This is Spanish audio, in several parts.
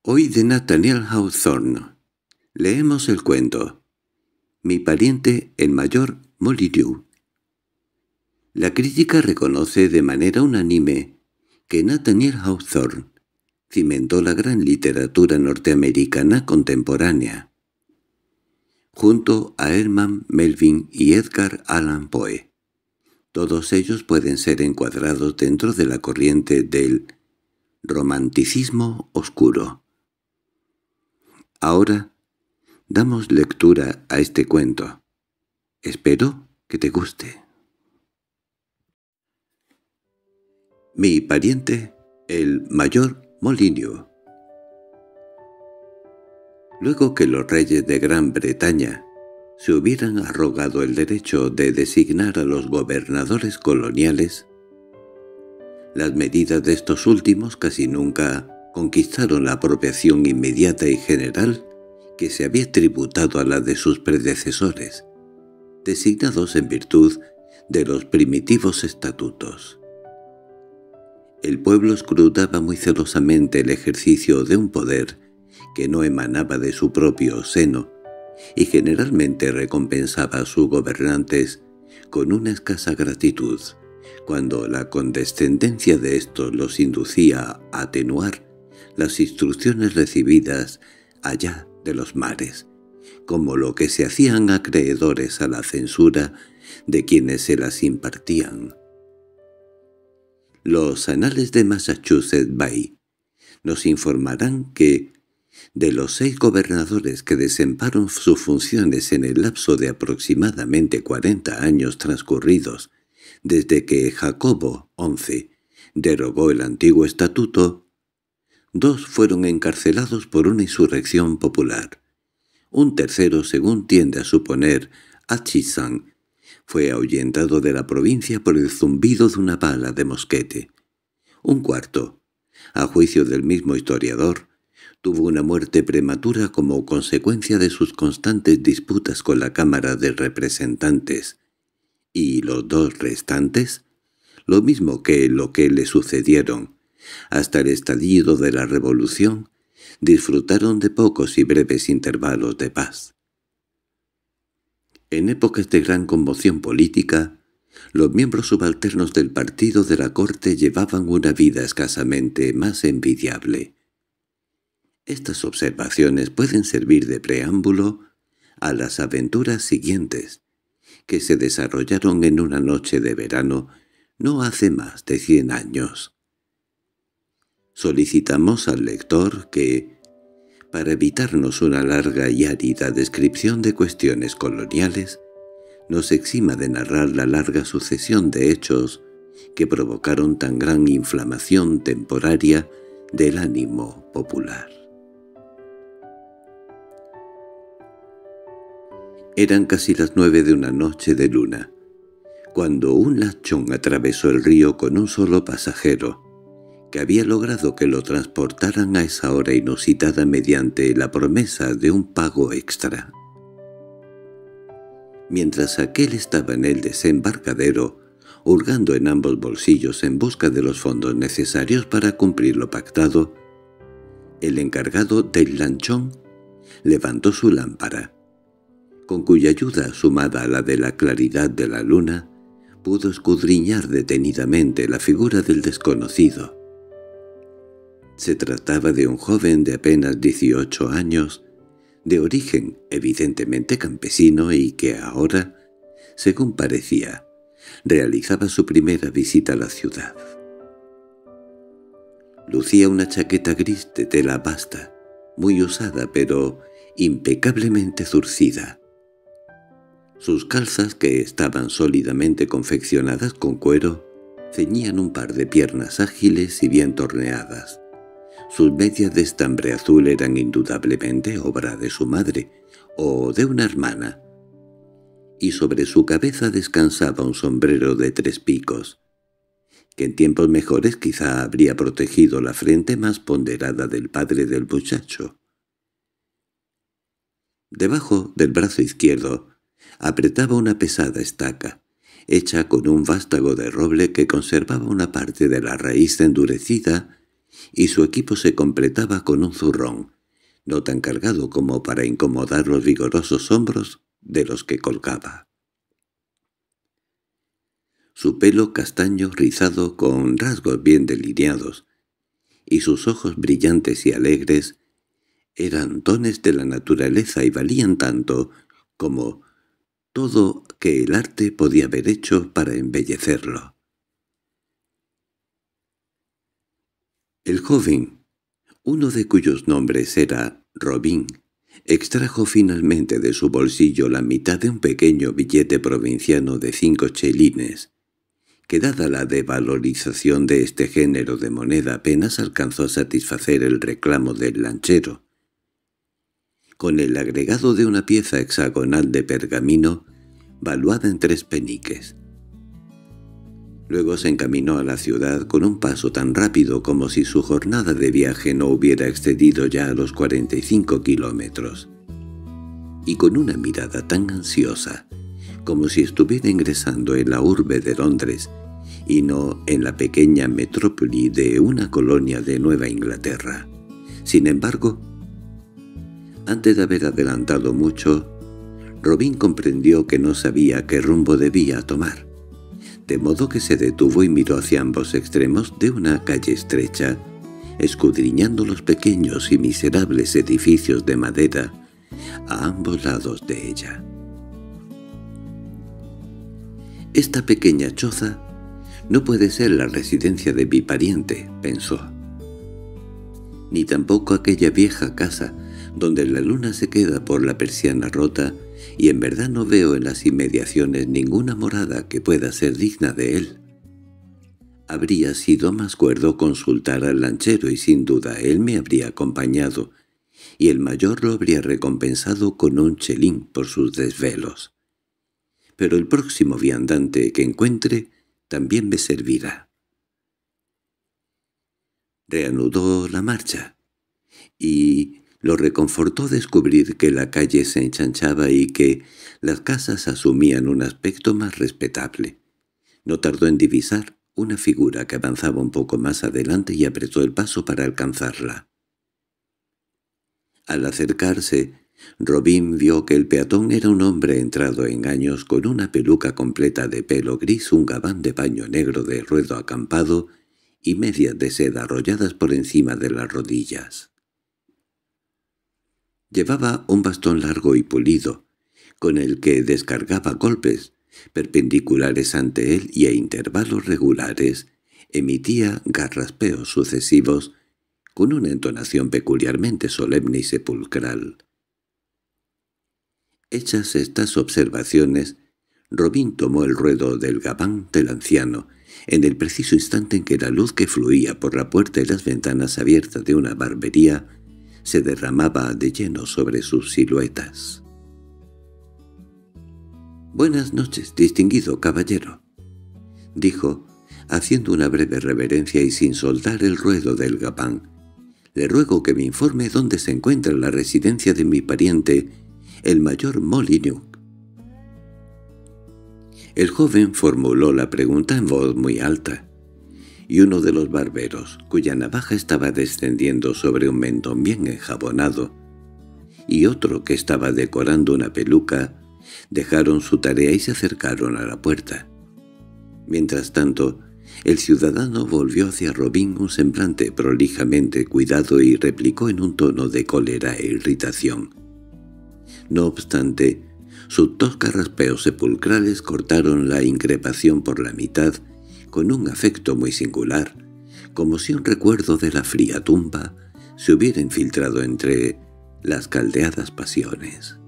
Hoy de Nathaniel Hawthorne. Leemos el cuento Mi pariente el mayor Molyneux. La crítica reconoce de manera unánime que Nathaniel Hawthorne cimentó la gran literatura norteamericana contemporánea, junto a Herman Melville y Edgar Allan Poe. Todos ellos pueden ser encuadrados dentro de la corriente del romanticismo oscuro. Ahora damos lectura a este cuento. Espero que te guste. Mi pariente, el mayor Molyneux. Luego que los reyes de Gran Bretaña se hubieran arrogado el derecho de designar a los gobernadores coloniales, las medidas de estos últimos casi nunca conquistaron la apropiación inmediata y general que se había tributado a la de sus predecesores, designados en virtud de los primitivos estatutos. El pueblo escrutaba muy celosamente el ejercicio de un poder que no emanaba de su propio seno, y generalmente recompensaba a sus gobernantes con una escasa gratitud, cuando la condescendencia de éstos los inducía a atenuar las instrucciones recibidas allá de los mares, como lo que se hacían acreedores a la censura de quienes se las impartían. Los anales de Massachusetts Bay nos informarán que, de los 6 gobernadores que desempeñaron sus funciones en el lapso de aproximadamente 40 años transcurridos desde que Jacobo XI derogó el antiguo estatuto, 2 fueron encarcelados por una insurrección popular. Un tercero, según tiende a suponer Atchison, fue ahuyentado de la provincia por el zumbido de una bala de mosquete. Un cuarto, a juicio del mismo historiador, tuvo una muerte prematura como consecuencia de sus constantes disputas con la Cámara de Representantes, y los 2 restantes, lo mismo que lo que le sucedieron, hasta el estallido de la Revolución, disfrutaron de pocos y breves intervalos de paz. En épocas de gran conmoción política, los miembros subalternos del partido de la corte llevaban una vida escasamente más envidiable. Estas observaciones pueden servir de preámbulo a las aventuras siguientes, que se desarrollaron en una noche de verano no hace más de 100 años. Solicitamos al lector que, para evitarnos una larga y árida descripción de cuestiones coloniales, nos exima de narrar la larga sucesión de hechos que provocaron tan gran inflamación temporaria del ánimo popular. Eran casi las 9 de una noche de luna, cuando un lanchón atravesó el río con un solo pasajero, que había logrado que lo transportaran a esa hora inusitada mediante la promesa de un pago extra. Mientras aquel estaba en el desembarcadero, hurgando en ambos bolsillos en busca de los fondos necesarios para cumplir lo pactado, el encargado del lanchón levantó su lámpara, con cuya ayuda, sumada a la de la claridad de la luna, pudo escudriñar detenidamente la figura del desconocido. Se trataba de un joven de apenas 18 años, de origen evidentemente campesino y que ahora, según parecía, realizaba su primera visita a la ciudad. Lucía una chaqueta gris de tela basta, muy usada pero impecablemente zurcida. Sus calzas, que estaban sólidamente confeccionadas con cuero, ceñían un par de piernas ágiles y bien torneadas. Sus medias de estambre azul eran indudablemente obra de su madre o de una hermana, y sobre su cabeza descansaba un sombrero de 3 picos, que en tiempos mejores quizá habría protegido la frente más ponderada del padre del muchacho. Debajo del brazo izquierdo apretaba una pesada estaca, hecha con un vástago de roble que conservaba una parte de la raíz endurecida y su equipo se completaba con un zurrón, no tan cargado como para incomodar los vigorosos hombros de los que colgaba. Su pelo castaño rizado con rasgos bien delineados, y sus ojos brillantes y alegres, eran dones de la naturaleza y valían tanto como todo que el arte podía haber hecho para embellecerlo. El joven, uno de cuyos nombres era Robin, extrajo finalmente de su bolsillo la mitad de un pequeño billete provinciano de 5 chelines, que dada la devalorización de este género de moneda apenas alcanzó a satisfacer el reclamo del lanchero. Con el agregado de una pieza hexagonal de pergamino, valuada en 3 peniques. Luego se encaminó a la ciudad con un paso tan rápido como si su jornada de viaje no hubiera excedido ya a los 45 kilómetros, y con una mirada tan ansiosa como si estuviera ingresando en la urbe de Londres y no en la pequeña metrópoli de una colonia de Nueva Inglaterra. Sin embargo, antes de haber adelantado mucho, Robin comprendió que no sabía qué rumbo debía tomar, de modo que se detuvo y miró hacia ambos extremos de una calle estrecha, escudriñando los pequeños y miserables edificios de madera a ambos lados de ella. «Esta pequeña choza no puede ser la residencia de mi pariente», pensó. «Ni tampoco aquella vieja casa donde la luna se queda por la persiana rota, y en verdad no veo en las inmediaciones ninguna morada que pueda ser digna de él». Habría sido más cuerdo consultar al lanchero y sin duda él me habría acompañado, y el mayor lo habría recompensado con un chelín por sus desvelos. Pero el próximo viandante que encuentre también me servirá. Reanudó la marcha, y lo reconfortó descubrir que la calle se ensanchaba y que las casas asumían un aspecto más respetable. No tardó en divisar una figura que avanzaba un poco más adelante y apretó el paso para alcanzarla. Al acercarse, Robin vio que el peatón era un hombre entrado en años con una peluca completa de pelo gris, un gabán de paño negro de ruedo acampado y medias de seda arrolladas por encima de las rodillas. Llevaba un bastón largo y pulido, con el que descargaba golpes perpendiculares ante él y a intervalos regulares emitía garraspeos sucesivos con una entonación peculiarmente solemne y sepulcral. Hechas estas observaciones, Robin tomó el ruedo del gabán del anciano, en el preciso instante en que la luz que fluía por la puerta y las ventanas abiertas de una barbería se derramaba de lleno sobre sus siluetas. «Buenas noches, distinguido caballero», dijo, haciendo una breve reverencia y sin soltar el ruedo del gabán. «Le ruego que me informe dónde se encuentra la residencia de mi pariente, el mayor Molyneux». El joven formuló la pregunta en voz muy alta, y uno de los barberos, cuya navaja estaba descendiendo sobre un mentón bien enjabonado, y otro que estaba decorando una peluca, dejaron su tarea y se acercaron a la puerta. Mientras tanto, el ciudadano volvió hacia Robin un semblante prolijamente cuidado y replicó en un tono de cólera e irritación. No obstante, sus 2 carraspeos sepulcrales cortaron la increpación por la mitad con un afecto muy singular, como si un recuerdo de la fría tumba se hubiera infiltrado entre las caldeadas pasiones.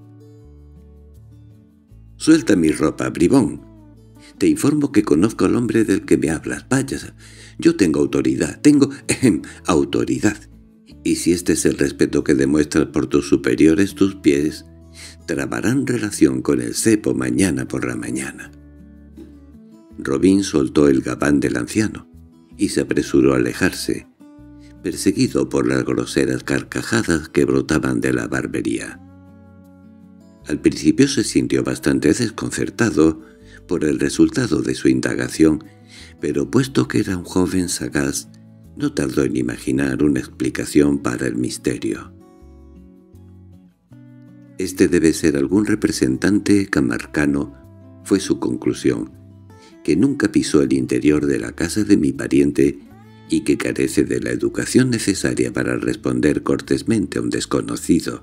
«Suelta mi ropa, bribón. Te informo que conozco al hombre del que me hablas. Vaya, yo tengo autoridad, autoridad. Y si este es el respeto que demuestras por tus superiores, tus pies trabarán relación con el cepo mañana por la mañana». Robin soltó el gabán del anciano y se apresuró a alejarse, perseguido por las groseras carcajadas que brotaban de la barbería. Al principio se sintió bastante desconcertado por el resultado de su indagación, pero puesto que era un joven sagaz, No tardó en imaginar una explicación para el misterio. «Este debe ser algún representante camarcano», fue su conclusión, «que nunca pisó el interior de la casa de mi pariente y que carece de la educación necesaria para responder cortésmente a un desconocido.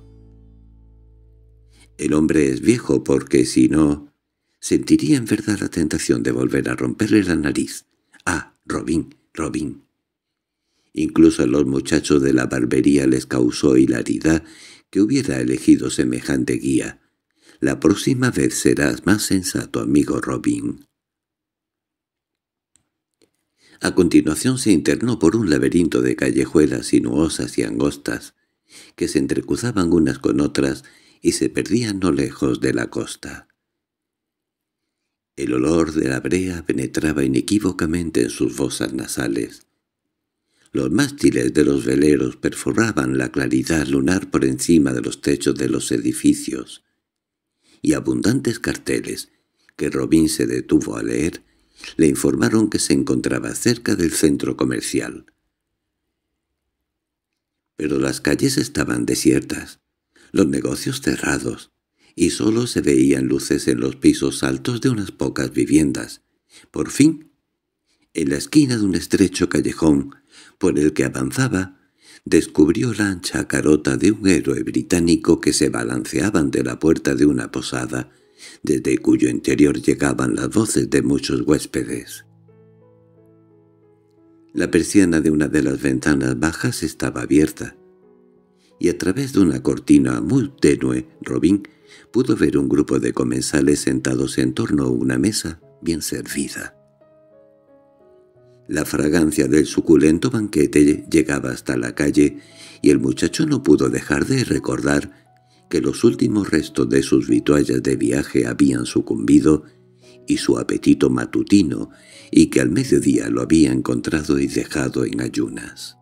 El hombre es viejo porque, si no, sentiría en verdad la tentación de volver a romperle la nariz. Ah, Robin, Robin». Incluso a los muchachos de la barbería les causó hilaridad que hubiera elegido semejante guía. «La próxima vez serás más sensato, amigo Robin». A continuación se internó por un laberinto de callejuelas sinuosas y angostas, que se entrecruzaban unas con otras y se perdían no lejos de la costa. El olor de la brea penetraba inequívocamente en sus fosas nasales. Los mástiles de los veleros perforaban la claridad lunar por encima de los techos de los edificios, y abundantes carteles, que Robin se detuvo a leer, le informaron que se encontraba cerca del centro comercial. Pero las calles estaban desiertas, los negocios cerrados, y solo se veían luces en los pisos altos de unas pocas viviendas. Por fin, en la esquina de un estrecho callejón por el que avanzaba, descubrió la ancha carota de un héroe británico que se balanceaba ante la puerta de una posada, desde cuyo interior llegaban las voces de muchos huéspedes. La persiana de una de las ventanas bajas estaba abierta, y a través de una cortina muy tenue Robin pudo ver un grupo de comensales sentados en torno a una mesa bien servida. La fragancia del suculento banquete llegaba hasta la calle, y el muchacho no pudo dejar de recordar que los últimos restos de sus vituallas de viaje habían sucumbido, y su apetito matutino, y que al mediodía lo había encontrado y dejado en ayunas.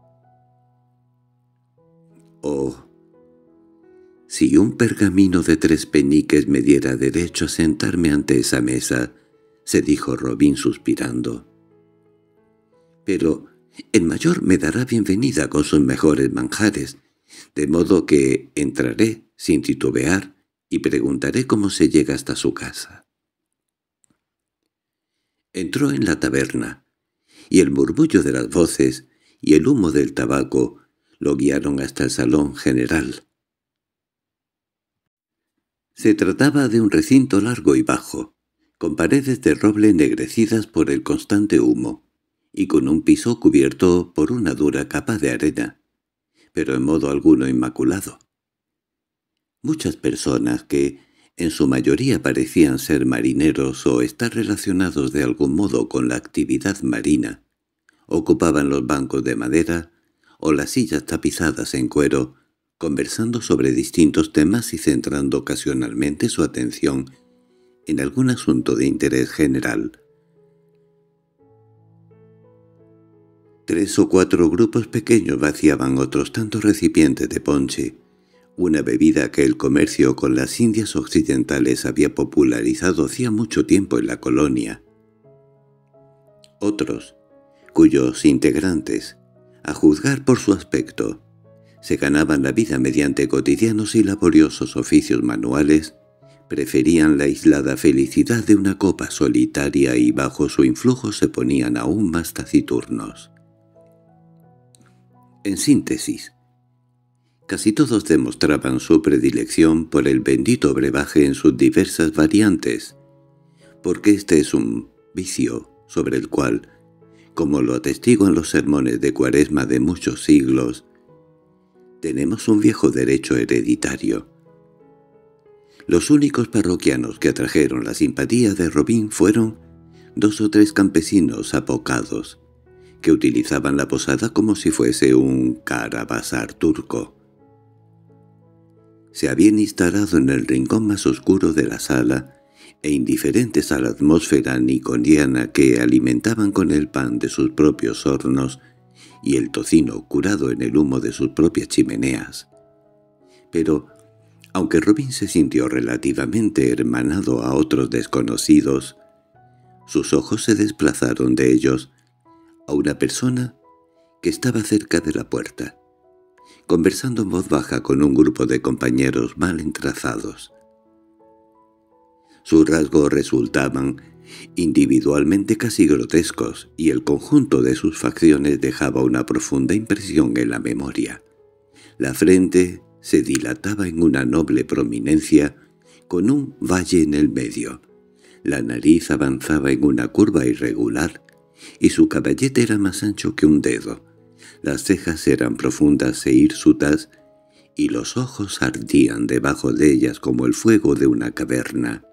«Oh, si un pergamino de 3 peniques me diera derecho a sentarme ante esa mesa», se dijo Robin suspirando. «Pero el mayor me dará bienvenida con sus mejores manjares, de modo que entraré sin titubear y preguntaré cómo se llega hasta su casa». Entró en la taberna, y el murmullo de las voces y el humo del tabaco lo guiaron hasta el salón general. Se trataba de un recinto largo y bajo, con paredes de roble ennegrecidas por el constante humo, y con un piso cubierto por una dura capa de arena, pero en modo alguno inmaculado. Muchas personas que, en su mayoría parecían ser marineros o estar relacionados de algún modo con la actividad marina, ocupaban los bancos de madera o las sillas tapizadas en cuero, conversando sobre distintos temas y centrando ocasionalmente su atención en algún asunto de interés general. 3 o 4 grupos pequeños vaciaban otros tantos recipientes de ponche, una bebida que el comercio con las Indias occidentales había popularizado hacía mucho tiempo en la colonia. Otros, cuyos integrantes, a juzgar por su aspecto, se ganaban la vida mediante cotidianos y laboriosos oficios manuales, preferían la aislada felicidad de una copa solitaria y bajo su influjo se ponían aún más taciturnos. En síntesis, casi todos demostraban su predilección por el bendito brebaje en sus diversas variantes, porque este es un vicio sobre el cual, como lo atestiguan los sermones de Cuaresma de muchos siglos, tenemos un viejo derecho hereditario. Los únicos parroquianos que atrajeron la simpatía de Robin fueron 2 o 3 campesinos apocados, que utilizaban la posada como si fuese un carabazar turco. Se habían instalado en el rincón más oscuro de la sala, e indiferentes a la atmósfera niconiana que alimentaban con el pan de sus propios hornos y el tocino curado en el humo de sus propias chimeneas. Pero, aunque Robin se sintió relativamente hermanado a otros desconocidos, sus ojos se desplazaron de ellos a una persona que estaba cerca de la puerta, conversando en voz baja con un grupo de compañeros mal entrazados. Sus rasgos resultaban individualmente casi grotescos, y el conjunto de sus facciones dejaba una profunda impresión en la memoria. La frente se dilataba en una noble prominencia, con un valle en el medio. La nariz avanzaba en una curva irregular, y su caballete era más ancho que un dedo. Las cejas eran profundas e hirsutas, y los ojos ardían debajo de ellas como el fuego de una caverna.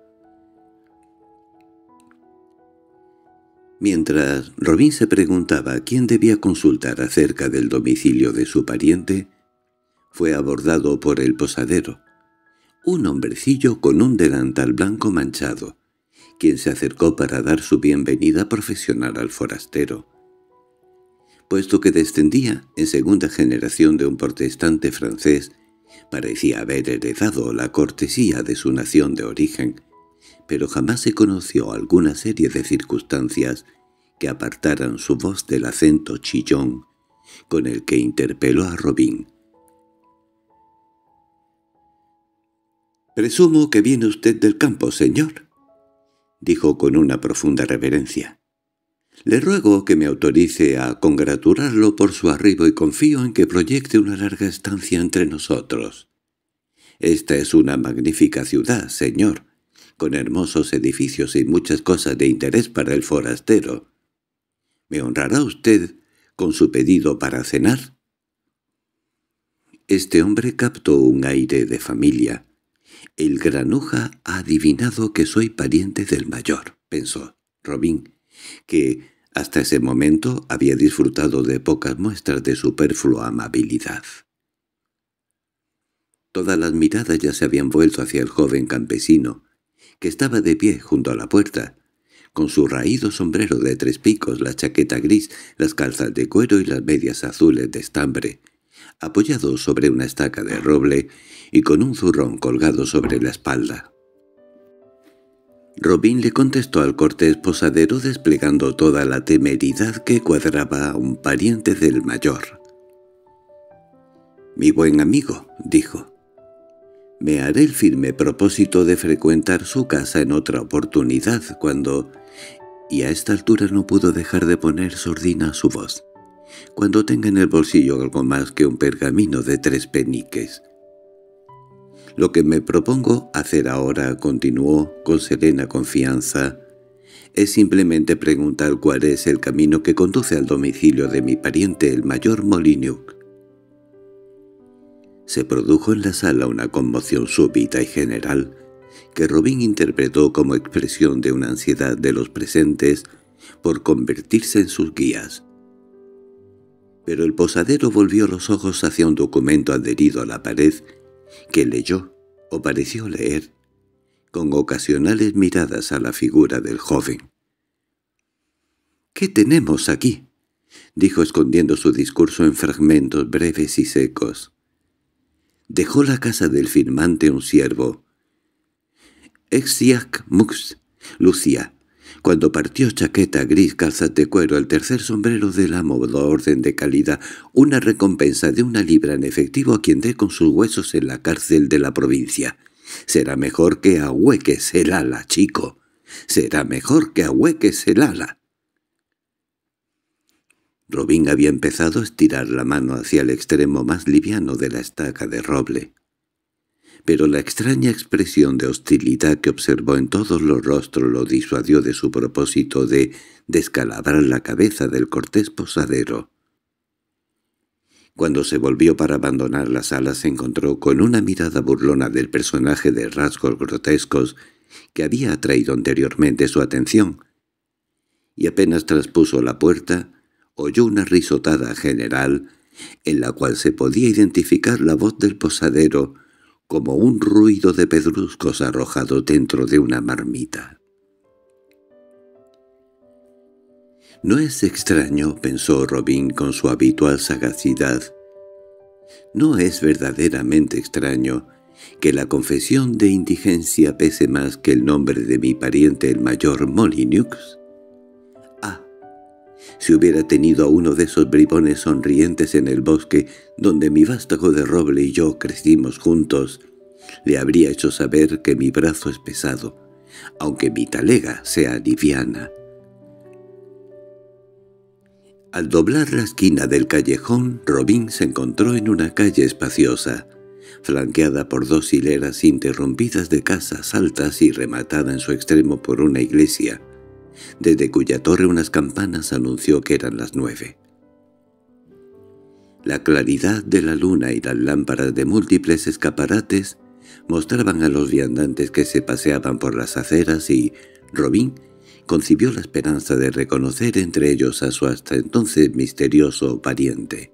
Mientras Robin se preguntaba quién debía consultar acerca del domicilio de su pariente, fue abordado por el posadero, un hombrecillo con un delantal blanco manchado, quien se acercó para dar su bienvenida profesional al forastero. Puesto que descendía en segunda generación de un protestante francés, parecía haber heredado la cortesía de su nación de origen, pero jamás se conoció alguna serie de circunstancias que apartaran su voz del acento chillón con el que interpeló a Robin. «Presumo que viene usted del campo, señor», dijo con una profunda reverencia. «Le ruego que me autorice a congratularlo por su arribo y confío en que proyecte una larga estancia entre nosotros. Esta es una magnífica ciudad, señor, con hermosos edificios y muchas cosas de interés para el forastero. ¿Me honrará usted con su pedido para cenar?» Este hombre captó un aire de familia. «El granuja ha adivinado que soy pariente del mayor», pensó Robin, que hasta ese momento había disfrutado de pocas muestras de superflua amabilidad. Todas las miradas ya se habían vuelto hacia el joven campesino, que estaba de pie junto a la puerta, con su raído sombrero de 3 picos, la chaqueta gris, las calzas de cuero y las medias azules de estambre, apoyado sobre una estaca de roble y con un zurrón colgado sobre la espalda. Robin le contestó al cortés posadero desplegando toda la temeridad que cuadraba a un pariente del mayor. «Mi buen amigo», dijo, «me haré el firme propósito de frecuentar su casa en otra oportunidad cuando...» Y a esta altura no pudo dejar de poner sordina a su voz. «Cuando tenga en el bolsillo algo más que un pergamino de 3 peniques. Lo que me propongo hacer ahora», continuó con serena confianza, «es simplemente preguntar cuál es el camino que conduce al domicilio de mi pariente el mayor Molyneux». Se produjo en la sala una conmoción súbita y general, que Robin interpretó como expresión de una ansiedad de los presentes por convertirse en sus guías. Pero el posadero volvió los ojos hacia un documento adherido a la pared, que leyó, o pareció leer, con ocasionales miradas a la figura del joven. «¿Qué tenemos aquí?», dijo escondiendo su discurso en fragmentos breves y secos. «Dejó la casa del firmante un siervo. Exiac Mux, Lucía. Cuando partió chaqueta gris, calzas de cuero, el tercer sombrero del amo de orden de calidad, una recompensa de 1 libra en efectivo a quien dé con sus huesos en la cárcel de la provincia. Será mejor que ahueques el ala, chico. Será mejor que ahueques el ala». Robin había empezado a estirar la mano hacia el extremo más liviano de la estaca de roble. Pero la extraña expresión de hostilidad que observó en todos los rostros lo disuadió de su propósito de descalabrar la cabeza del cortés posadero. Cuando se volvió para abandonar la sala se encontró con una mirada burlona del personaje de rasgos grotescos que había atraído anteriormente su atención, y apenas traspuso la puerta, oyó una risotada general en la cual se podía identificar la voz del posadero como un ruido de pedruscos arrojados dentro de una marmita. «No es extraño», pensó Robin con su habitual sagacidad, «no es verdaderamente extraño que la confesión de indigencia pese más que el nombre de mi pariente el mayor Molyneux. Ah, Si hubiera tenido a uno de esos bribones sonrientes en el bosque donde mi vástago de roble y yo crecimos juntos, le habría hecho saber que mi brazo es pesado, aunque mi talega sea liviana. Al doblar la esquina del callejón, Robin se encontró en una calle espaciosa, flanqueada por dos hileras interrumpidas de casas altas y rematada en su extremo por una iglesia, desde cuya torre unas campanas anunció que eran las 9. La claridad de la luna y las lámparas de múltiples escaparates mostraban a los viandantes que se paseaban por las aceras y Robin concibió la esperanza de reconocer entre ellos a su hasta entonces misterioso pariente.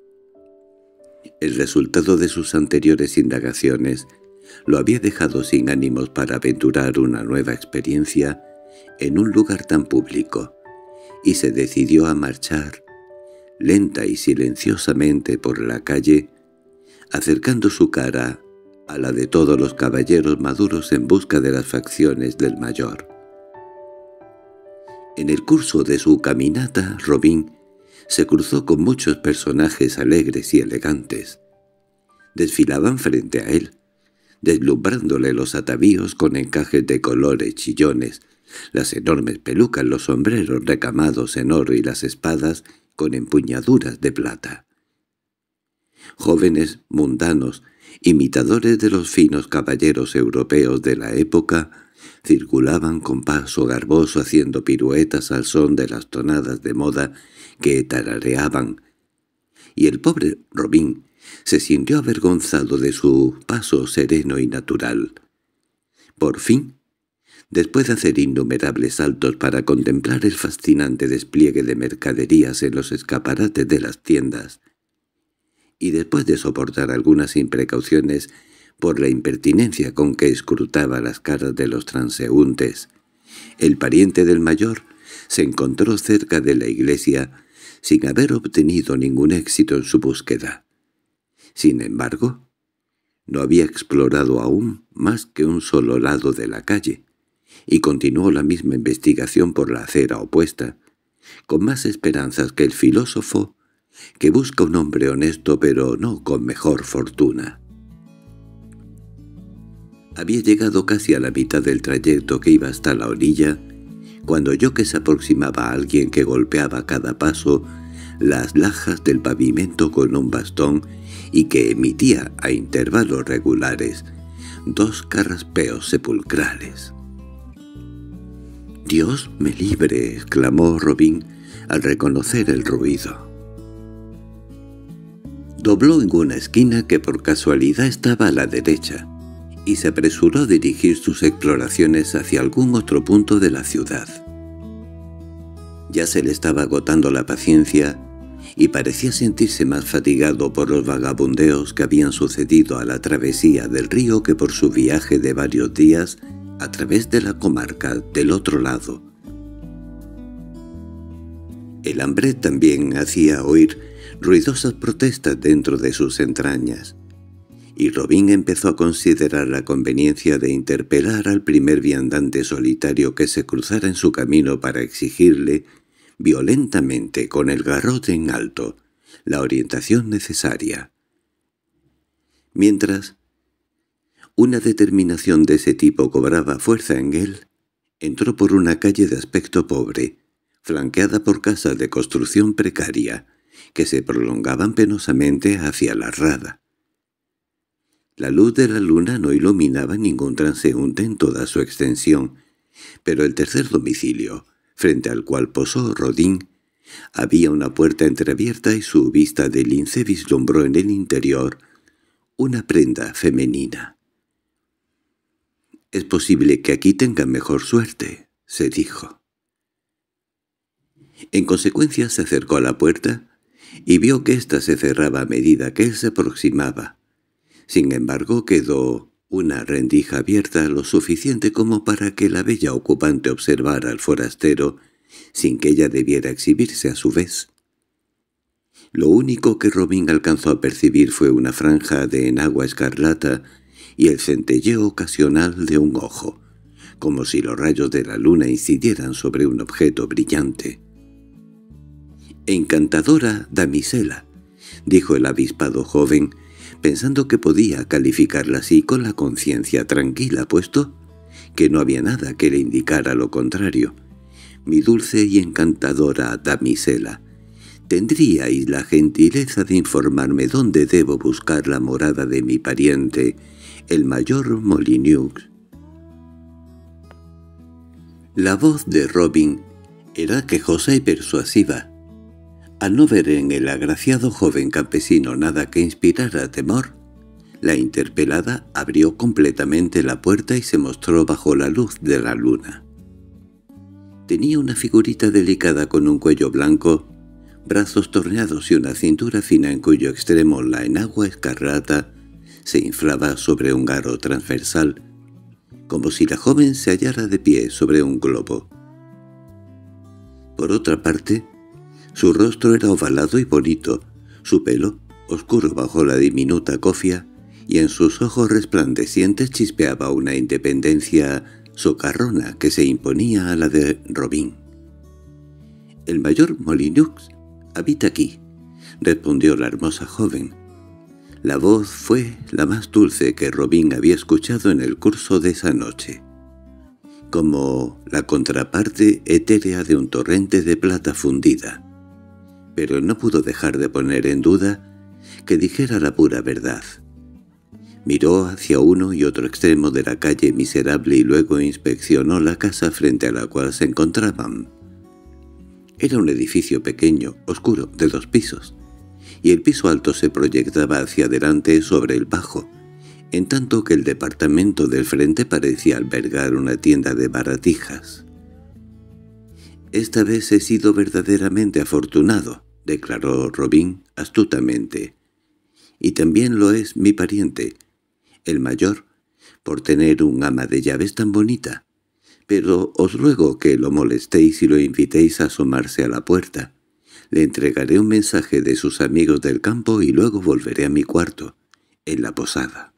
El resultado de sus anteriores indagaciones lo había dejado sin ánimos para aventurar una nueva experiencia en un lugar tan público, y se decidió a marchar, lenta y silenciosamente por la calle, acercando su cara a la de todos los caballeros maduros en busca de las facciones del mayor. En el curso de su caminata, Robin se cruzó con muchos personajes alegres y elegantes. Desfilaban frente a él, deslumbrándole los atavíos con encajes de colores chillones, las enormes pelucas, los sombreros recamados en oro y las espadas con empuñaduras de plata. Jóvenes mundanos, imitadores de los finos caballeros europeos de la época, circulaban con paso garboso haciendo piruetas al son de las tonadas de moda que tarareaban, y el pobre Robin se sintió avergonzado de su paso sereno y natural. Por fin, después de hacer innumerables saltos para contemplar el fascinante despliegue de mercaderías en los escaparates de las tiendas, y después de soportar algunas imprecauciones por la impertinencia con que escrutaba las caras de los transeúntes, el pariente del mayor se encontró cerca de la iglesia sin haber obtenido ningún éxito en su búsqueda. Sin embargo, no había explorado aún más que un solo lado de la calle, y continuó la misma investigación por la acera opuesta, con más esperanzas que el filósofo que busca un hombre honesto pero no con mejor fortuna. Había llegado casi a la mitad del trayecto que iba hasta la orilla, cuando oyó que se aproximaba a alguien que golpeaba a cada paso las lajas del pavimento con un bastón y que emitía a intervalos regulares 2 carraspeos sepulcrales. «¡Dios me libre!», exclamó Robin al reconocer el ruido. Dobló en una esquina que por casualidad estaba a la derecha, y se apresuró a dirigir sus exploraciones hacia algún otro punto de la ciudad. Ya se le estaba agotando la paciencia y parecía sentirse más fatigado por los vagabundeos que habían sucedido a la travesía del río que por su viaje de varios días a través de la comarca del otro lado. El hambre también hacía oír ruidosas protestas dentro de sus entrañas, y Robin empezó a considerar la conveniencia de interpelar al primer viandante solitario que se cruzara en su camino para exigirle, violentamente, con el garrote en alto, la orientación necesaria. Mientras una determinación de ese tipo cobraba fuerza en él, entró por una calle de aspecto pobre, flanqueada por casas de construcción precaria, que se prolongaban penosamente hacia la rada. La luz de la luna no iluminaba ningún transeúnte en toda su extensión, pero el tercer domicilio, frente al cual posó Rodin, había una puerta entreabierta y su vista de lince vislumbró en el interior una prenda femenina. «Es posible que aquí tenga mejor suerte», se dijo. En consecuencia se acercó a la puerta y vio que ésta se cerraba a medida que él se aproximaba. Sin embargo, quedó una rendija abierta lo suficiente como para que la bella ocupante observara al forastero sin que ella debiera exhibirse a su vez. Lo único que Robin alcanzó a percibir fue una franja de enagua escarlata y el centelleo ocasional de un ojo, como si los rayos de la luna incidieran sobre un objeto brillante. «Encantadora damisela», dijo el avispado joven, pensando que podía calificarla así con la conciencia tranquila, puesto que no había nada que le indicara lo contrario. «Mi dulce y encantadora damisela, ¿tendríais la gentileza de informarme dónde debo buscar la morada de mi pariente, el mayor Molyneux?» La voz de Robin era quejosa y persuasiva. Al no ver en el agraciado joven campesino nada que inspirara temor, la interpelada abrió completamente la puerta y se mostró bajo la luz de la luna. Tenía una figurita delicada con un cuello blanco, brazos torneados y una cintura fina en cuyo extremo la enagua escarlata se inflaba sobre un aro transversal, como si la joven se hallara de pie sobre un globo. Por otra parte, su rostro era ovalado y bonito, su pelo, oscuro bajo la diminuta cofia, y en sus ojos resplandecientes chispeaba una independencia socarrona que se imponía a la de Robin. «El mayor Molyneux habita aquí», respondió la hermosa joven. La voz fue la más dulce que Robin había escuchado en el curso de esa noche, como la contraparte etérea de un torrente de plata fundida. Pero no pudo dejar de poner en duda que dijera la pura verdad. Miró hacia uno y otro extremo de la calle miserable y luego inspeccionó la casa frente a la cual se encontraban. Era un edificio pequeño, oscuro, de 2 pisos, y el piso alto se proyectaba hacia adelante sobre el bajo, en tanto que el departamento del frente parecía albergar una tienda de baratijas. «Esta vez he sido verdaderamente afortunado», declaró Robin astutamente. «Y también lo es mi pariente, el mayor, por tener un ama de llaves tan bonita. Pero os ruego que lo molestéis y lo invitéis a asomarse a la puerta. Le entregaré un mensaje de sus amigos del campo y luego volveré a mi cuarto, en la posada».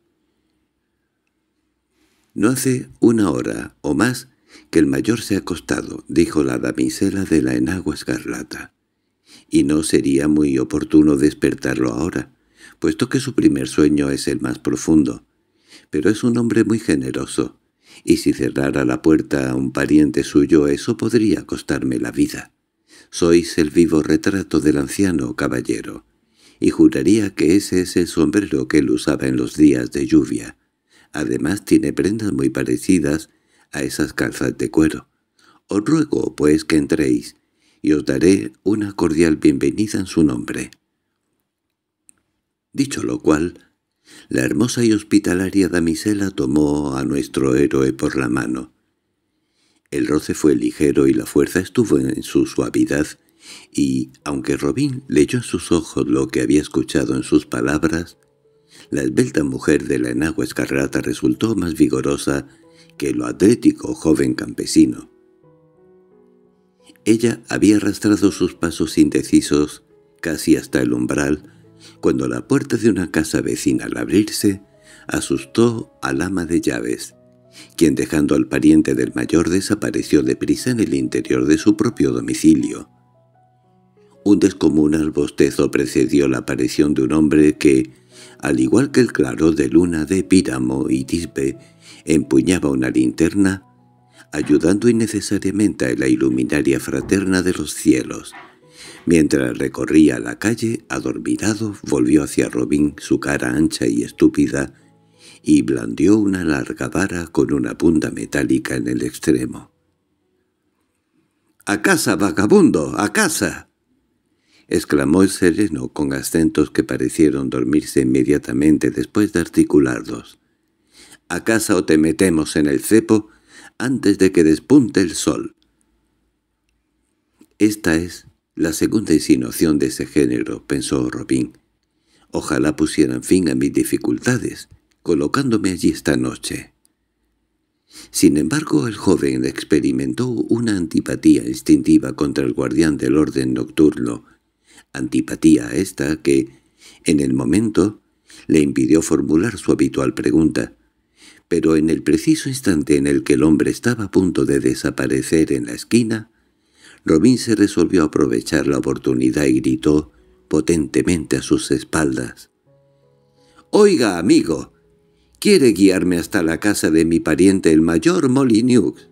«No hace 1 hora o más que el mayor se ha acostado», dijo la damisela de la enagua escarlata, «y no sería muy oportuno despertarlo ahora, puesto que su primer sueño es el más profundo. Pero es un hombre muy generoso, y si cerrara la puerta a un pariente suyo eso podría costarme la vida. Sois el vivo retrato del anciano caballero, y juraría que ese es el sombrero que él usaba en los días de lluvia. Además tiene prendas muy parecidas a esas calzas de cuero. Os ruego, pues, que entréis, y os daré una cordial bienvenida en su nombre». Dicho lo cual, la hermosa y hospitalaria damisela tomó a nuestro héroe por la mano. El roce fue ligero y la fuerza estuvo en su suavidad, y, aunque Robin leyó en sus ojos lo que había escuchado en sus palabras, la esbelta mujer de la enagua escarlata resultó más vigorosa que lo atlético joven campesino. Ella había arrastrado sus pasos indecisos casi hasta el umbral, cuando la puerta de una casa vecina al abrirse asustó al ama de llaves, quien dejando al pariente del mayor desapareció deprisa en el interior de su propio domicilio. Un descomunal bostezo precedió la aparición de un hombre que, al igual que el claro de luna de Píramo y Tisbe, empuñaba una linterna, ayudando innecesariamente a la iluminaria fraterna de los cielos. Mientras recorría la calle, adormilado, volvió hacia Robin su cara ancha y estúpida, y blandió una larga vara con una punta metálica en el extremo. —¡A casa, vagabundo! ¡A casa! —exclamó el sereno con acentos que parecieron dormirse inmediatamente después de articularlos. —¡A casa o te metemos en el cepo antes de que despunte el sol! Esta es la segunda insinuación de ese género, pensó Robin. Ojalá pusieran fin a mis dificultades, colocándome allí esta noche. Sin embargo, el joven experimentó una antipatía instintiva contra el guardián del orden nocturno, antipatía esta que, en el momento, le impidió formular su habitual pregunta, pero en el preciso instante en el que el hombre estaba a punto de desaparecer en la esquina, Robin se resolvió a aprovechar la oportunidad y gritó potentemente a sus espaldas: «¡Oiga, amigo! ¿Quiere guiarme hasta la casa de mi pariente el mayor Molyneux?»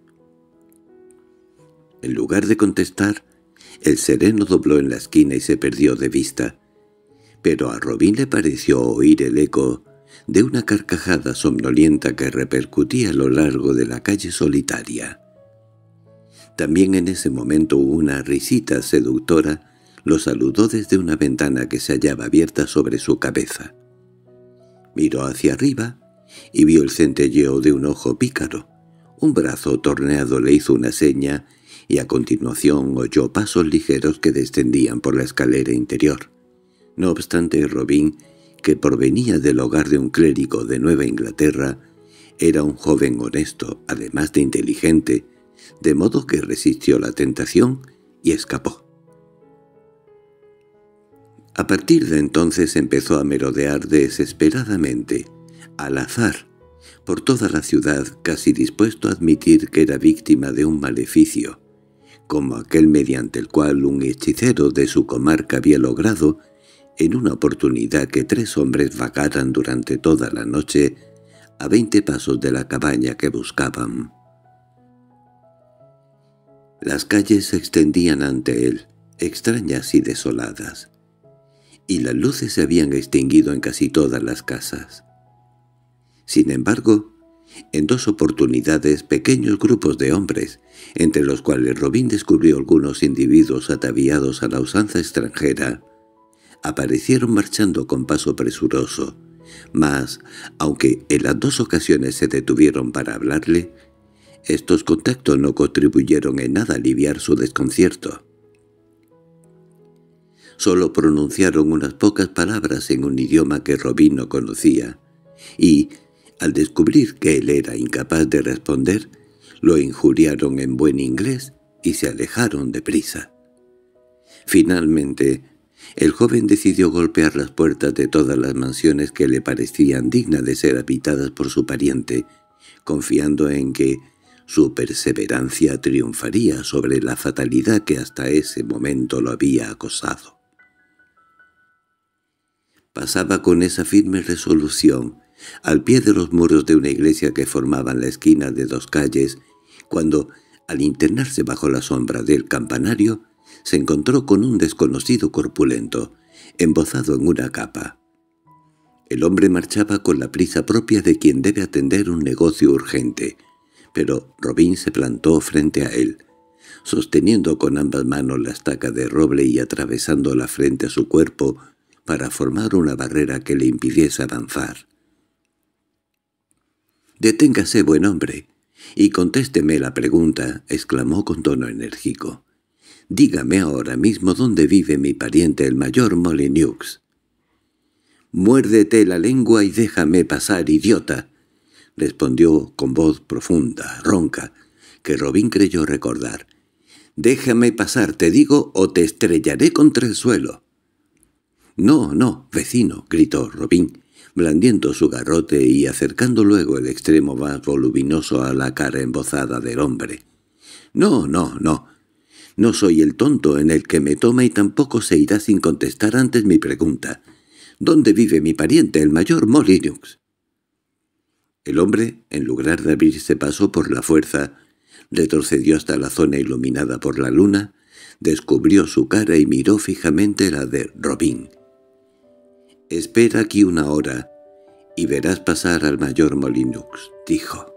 En lugar de contestar, el sereno dobló en la esquina y se perdió de vista. Pero a Robin le pareció oír el eco de una carcajada somnolienta que repercutía a lo largo de la calle solitaria. También en ese momento una risita seductora lo saludó desde una ventana que se hallaba abierta sobre su cabeza. Miró hacia arriba y vio el centelleo de un ojo pícaro. Un brazo torneado le hizo una seña y a continuación oyó pasos ligeros que descendían por la escalera interior. No obstante, Robin, que provenía del hogar de un clérigo de Nueva Inglaterra, era un joven honesto, además de inteligente, de modo que resistió la tentación y escapó. A partir de entonces empezó a merodear desesperadamente, al azar, por toda la ciudad, casi dispuesto a admitir que era víctima de un maleficio, como aquel mediante el cual un hechicero de su comarca había logrado, en una oportunidad, que 3 hombres vagaran durante toda la noche a 20 pasos de la cabaña que buscaban. Las calles se extendían ante él, extrañas y desoladas, y las luces se habían extinguido en casi todas las casas. Sin embargo, en 2 oportunidades pequeños grupos de hombres, entre los cuales Robin descubrió algunos individuos ataviados a la usanza extranjera, aparecieron marchando con paso presuroso, mas, aunque en las 2 ocasiones se detuvieron para hablarle, estos contactos no contribuyeron en nada a aliviar su desconcierto. Solo pronunciaron unas pocas palabras en un idioma que Robin no conocía, y, al descubrir que él era incapaz de responder, lo injuriaron en buen inglés y se alejaron deprisa. Finalmente, el joven decidió golpear las puertas de todas las mansiones que le parecían dignas de ser habitadas por su pariente, confiando en que su perseverancia triunfaría sobre la fatalidad que hasta ese momento lo había acosado. Pasaba con esa firme resolución al pie de los muros de una iglesia que formaban la esquina de 2 calles, cuando, al internarse bajo la sombra del campanario, se encontró con un desconocido corpulento, embozado en una capa. El hombre marchaba con la prisa propia de quien debe atender un negocio urgente, pero Robin se plantó frente a él, sosteniendo con ambas manos la estaca de roble y atravesando la frente a su cuerpo para formar una barrera que le impidiese avanzar. «Deténgase, buen hombre, y contésteme la pregunta», exclamó con tono enérgico. «Dígame ahora mismo dónde vive mi pariente el mayor Molyneux». «Muérdete la lengua y déjame pasar, idiota», respondió con voz profunda, ronca, que Robin creyó recordar. «Déjame pasar, te digo, o te estrellaré contra el suelo». «No, no, vecino», gritó Robin, blandiendo su garrote y acercando luego el extremo más voluminoso a la cara embozada del hombre. «No, no, no. No soy el tonto en el que me toma y tampoco se irá sin contestar antes mi pregunta. ¿Dónde vive mi pariente, el mayor Molyneux?» El hombre, en lugar de abrirse paso por la fuerza, retrocedió hasta la zona iluminada por la luna, descubrió su cara y miró fijamente la de Robin. «Espera aquí 1 hora y verás pasar al mayor Molyneux», dijo.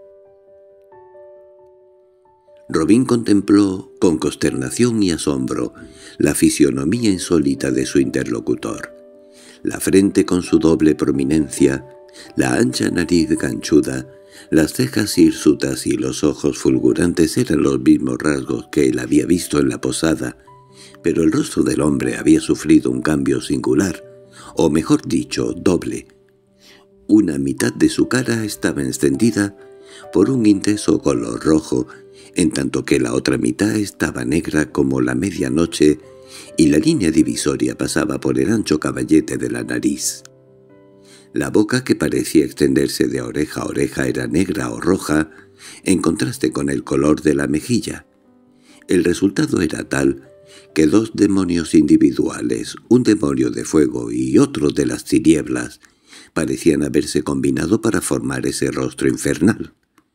Robin contempló con consternación y asombro la fisionomía insólita de su interlocutor. La frente con su doble prominencia, la ancha nariz ganchuda, las cejas hirsutas y los ojos fulgurantes eran los mismos rasgos que él había visto en la posada, pero el rostro del hombre había sufrido un cambio singular, o mejor dicho, doble. Una mitad de su cara estaba encendida por un intenso color rojo, en tanto que la otra mitad estaba negra como la medianoche y la línea divisoria pasaba por el ancho caballete de la nariz. La boca, que parecía extenderse de oreja a oreja, era negra o roja, en contraste con el color de la mejilla. El resultado era tal que dos demonios individuales, un demonio de fuego y otro de las tinieblas, parecían haberse combinado para formar ese rostro infernal.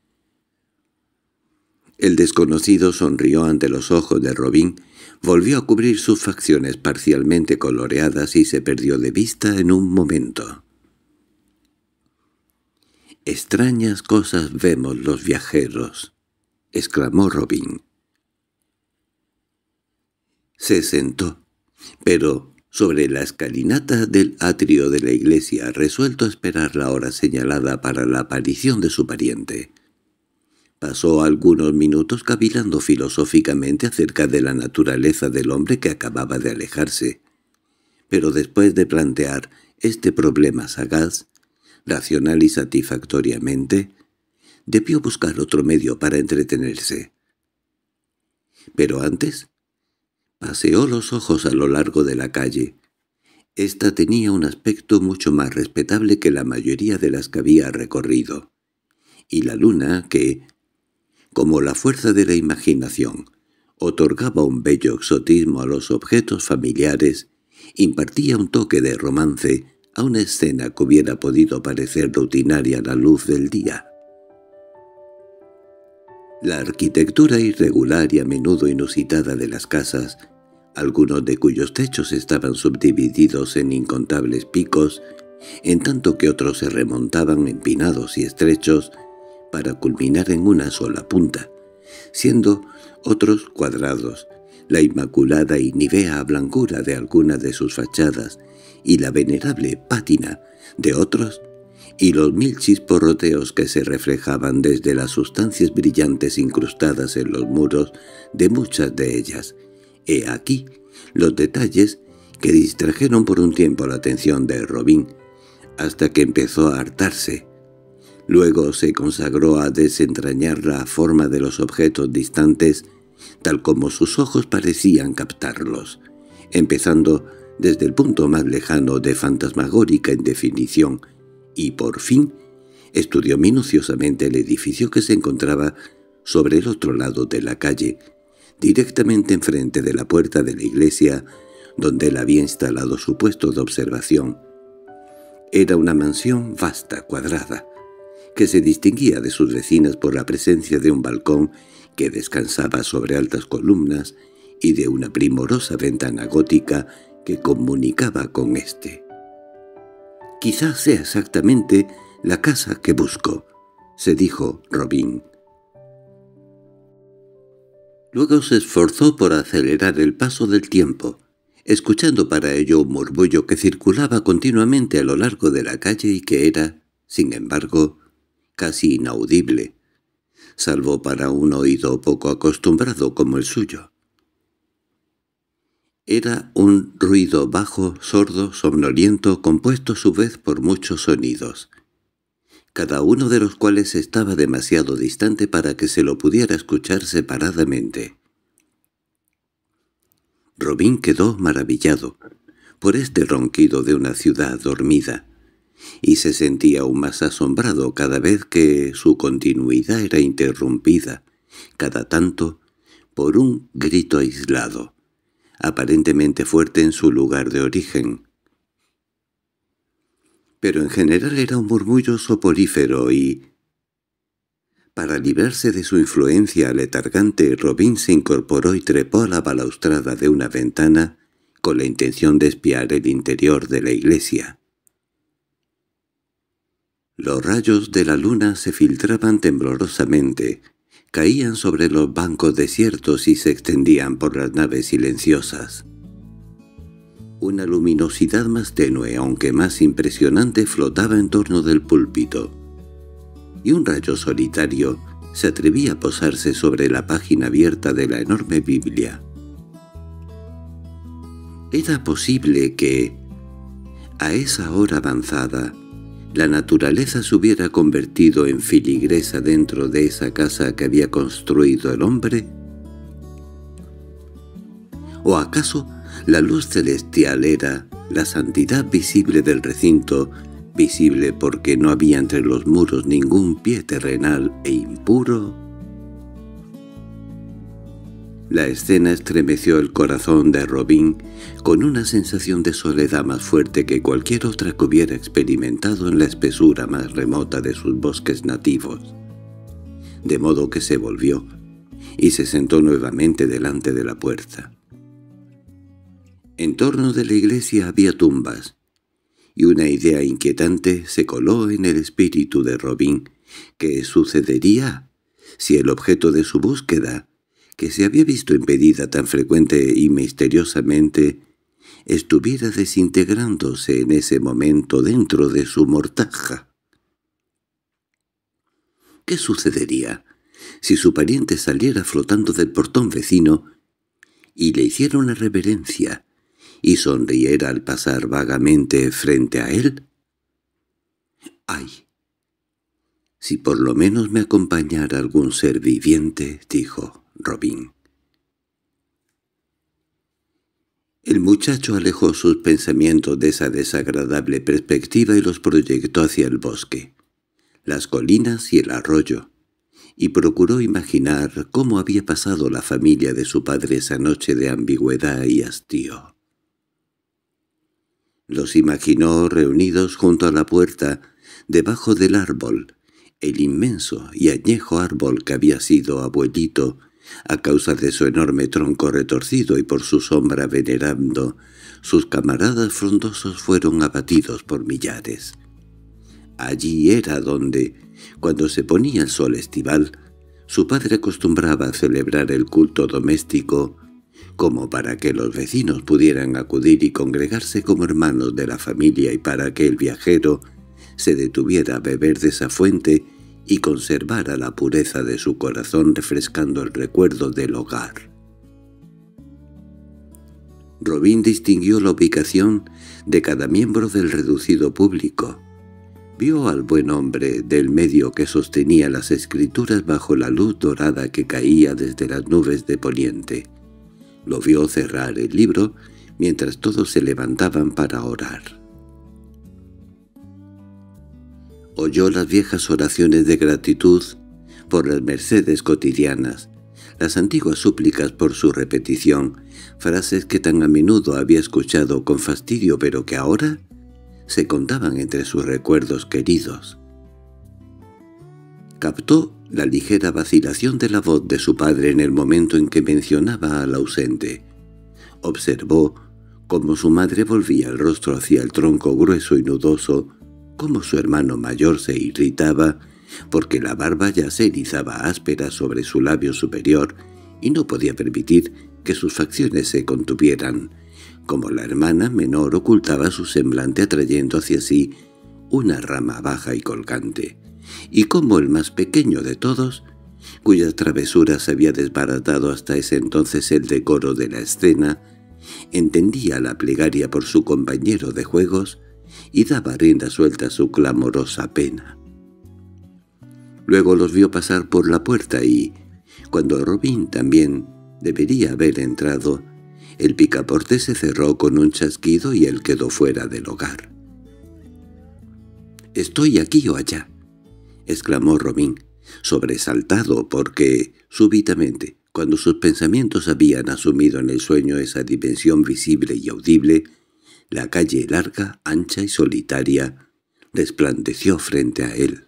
El desconocido sonrió ante los ojos de Robin, volvió a cubrir sus facciones parcialmente coloreadas y se perdió de vista en un momento. «Extrañas cosas vemos los viajeros», exclamó Robin. Se sentó, pero sobre la escalinata del atrio de la iglesia, resuelto a esperar la hora señalada para la aparición de su pariente. Pasó algunos minutos cavilando filosóficamente acerca de la naturaleza del hombre que acababa de alejarse, pero después de plantear este problema sagaz, racional y satisfactoriamente, debió buscar otro medio para entretenerse. Pero antes, paseó los ojos a lo largo de la calle. Esta tenía un aspecto mucho más respetable que la mayoría de las que había recorrido, y la luna, que, como la fuerza de la imaginación, otorgaba un bello exotismo a los objetos familiares, impartía un toque de romance a una escena que hubiera podido parecer rutinaria a la luz del día. La arquitectura irregular y a menudo inusitada de las casas, algunos de cuyos techos estaban subdivididos en incontables picos, en tanto que otros se remontaban empinados y estrechos para culminar en una sola punta, siendo otros cuadrados, la inmaculada y nívea blancura de algunas de sus fachadas y la venerable pátina de otros, y los mil chisporroteos que se reflejaban desde las sustancias brillantes incrustadas en los muros de muchas de ellas. He aquí los detalles que distrajeron por un tiempo la atención de Robin, hasta que empezó a hartarse. Luego se consagró a desentrañar la forma de los objetos distantes, tal como sus ojos parecían captarlos, empezando desde el punto más lejano de fantasmagórica indefinición, y por fin estudió minuciosamente el edificio que se encontraba sobre el otro lado de la calle, directamente enfrente de la puerta de la iglesia donde él había instalado su puesto de observación. Era una mansión vasta, cuadrada, que se distinguía de sus vecinas por la presencia de un balcón que descansaba sobre altas columnas y de una primorosa ventana gótica que comunicaba con éste. «Quizás sea exactamente la casa que busco», se dijo Robin. Luego se esforzó por acelerar el paso del tiempo, escuchando para ello un murmullo que circulaba continuamente a lo largo de la calle y que era, sin embargo, casi inaudible, salvo para un oído poco acostumbrado como el suyo. Era un ruido bajo, sordo, somnoliento, compuesto a su vez por muchos sonidos, cada uno de los cuales estaba demasiado distante para que se lo pudiera escuchar separadamente. Robin quedó maravillado por este ronquido de una ciudad dormida, y se sentía aún más asombrado cada vez que su continuidad era interrumpida, cada tanto, por un grito aislado, aparentemente fuerte en su lugar de origen. Pero en general era un murmullo soporífero y, para librarse de su influencia letargante, Robin se incorporó y trepó a la balaustrada de una ventana con la intención de espiar el interior de la iglesia. Los rayos de la luna se filtraban temblorosamente, caían sobre los bancos desiertos y se extendían por las naves silenciosas. Una luminosidad más tenue, aunque más impresionante, flotaba en torno del púlpito, y un rayo solitario se atrevía a posarse sobre la página abierta de la enorme Biblia. Era posible que, a esa hora avanzada, la naturaleza se hubiera convertido en filigresa dentro de esa casa que había construido el hombre. ¿O acaso la luz celestial era la santidad visible del recinto, visible porque no había entre los muros ningún pie terrenal e impuro? La escena estremeció el corazón de Robin con una sensación de soledad más fuerte que cualquier otra que hubiera experimentado en la espesura más remota de sus bosques nativos. De modo que se volvió y se sentó nuevamente delante de la puerta. En torno de la iglesia había tumbas, y una idea inquietante se coló en el espíritu de Robin. ¿Qué sucedería si el objeto de su búsqueda, que se había visto impedida tan frecuente y misteriosamente, estuviera desintegrándose en ese momento dentro de su mortaja? ¿Qué sucedería si su pariente saliera flotando del portón vecino y le hiciera una reverencia y sonriera al pasar vagamente frente a él? «¡Ay! Si por lo menos me acompañara algún ser viviente», dijo Robin. El muchacho alejó sus pensamientos de esa desagradable perspectiva y los proyectó hacia el bosque, las colinas y el arroyo, y procuró imaginar cómo había pasado la familia de su padre esa noche de ambigüedad y hastío. Los imaginó reunidos junto a la puerta, debajo del árbol, el inmenso y añejo árbol que había sido abuelito, a causa de su enorme tronco retorcido y por su sombra venerando. Sus camaradas frondosos fueron abatidos por millares. Allí era donde, cuando se ponía el sol estival, su padre acostumbraba a celebrar el culto doméstico, como para que los vecinos pudieran acudir y congregarse como hermanos de la familia y para que el viajero se detuviera a beber de esa fuente y conservara la pureza de su corazón refrescando el recuerdo del hogar. Robin distinguió la ubicación de cada miembro del reducido público. Vio al buen hombre del medio que sostenía las escrituras bajo la luz dorada que caía desde las nubes de poniente. Lo vio cerrar el libro mientras todos se levantaban para orar. Oyó las viejas oraciones de gratitud por las mercedes cotidianas, las antiguas súplicas por su repetición, frases que tan a menudo había escuchado con fastidio pero que ahora se contaban entre sus recuerdos queridos. Captó la ligera vacilación de la voz de su padre en el momento en que mencionaba al ausente. Observó cómo su madre volvía el rostro hacia el tronco grueso y nudoso, cómo su hermano mayor se irritaba porque la barba ya se erizaba áspera sobre su labio superior y no podía permitir que sus facciones se contuvieran, como la hermana menor ocultaba su semblante atrayendo hacia sí una rama baja y colgante, y como el más pequeño de todos, cuyas travesuras había desbaratado hasta ese entonces el decoro de la escena, entendía la plegaria por su compañero de juegos y daba rienda suelta a su clamorosa pena. Luego los vio pasar por la puerta y, cuando Robin también debería haber entrado, el picaporte se cerró con un chasquido y él quedó fuera del hogar. «¿Estoy aquí o allá?», exclamó Robin, sobresaltado porque, súbitamente, cuando sus pensamientos habían asumido en el sueño esa dimensión visible y audible, la calle larga, ancha y solitaria resplandeció frente a él.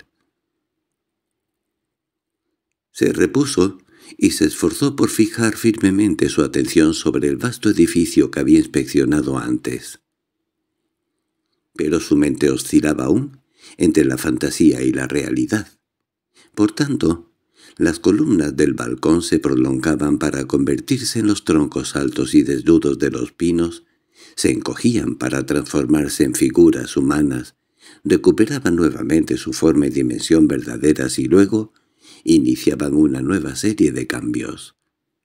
Se repuso y se esforzó por fijar firmemente su atención sobre el vasto edificio que había inspeccionado antes. Pero su mente oscilaba aún entre la fantasía y la realidad. Por tanto, las columnas del balcón se prolongaban para convertirse en los troncos altos y desnudos de los pinos, se encogían para transformarse en figuras humanas, recuperaban nuevamente su forma y dimensión verdaderas y luego iniciaban una nueva serie de cambios.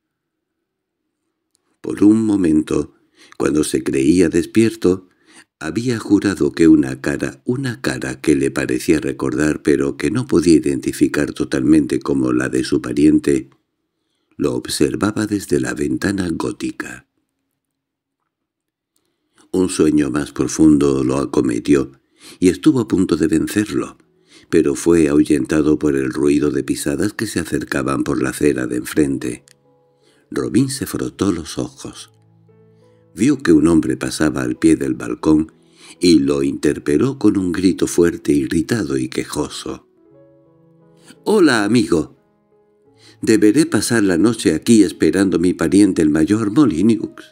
Por un momento, cuando se creía despierto, había jurado que una cara que le parecía recordar pero que no podía identificar totalmente como la de su pariente, lo observaba desde la ventana gótica. Un sueño más profundo lo acometió y estuvo a punto de vencerlo, pero fue ahuyentado por el ruido de pisadas que se acercaban por la acera de enfrente. Robin se frotó los ojos. Vio que un hombre pasaba al pie del balcón y lo interpeló con un grito fuerte, irritado y quejoso. «¡Hola, amigo! ¿Deberé pasar la noche aquí esperando a mi pariente el mayor Molyneux?»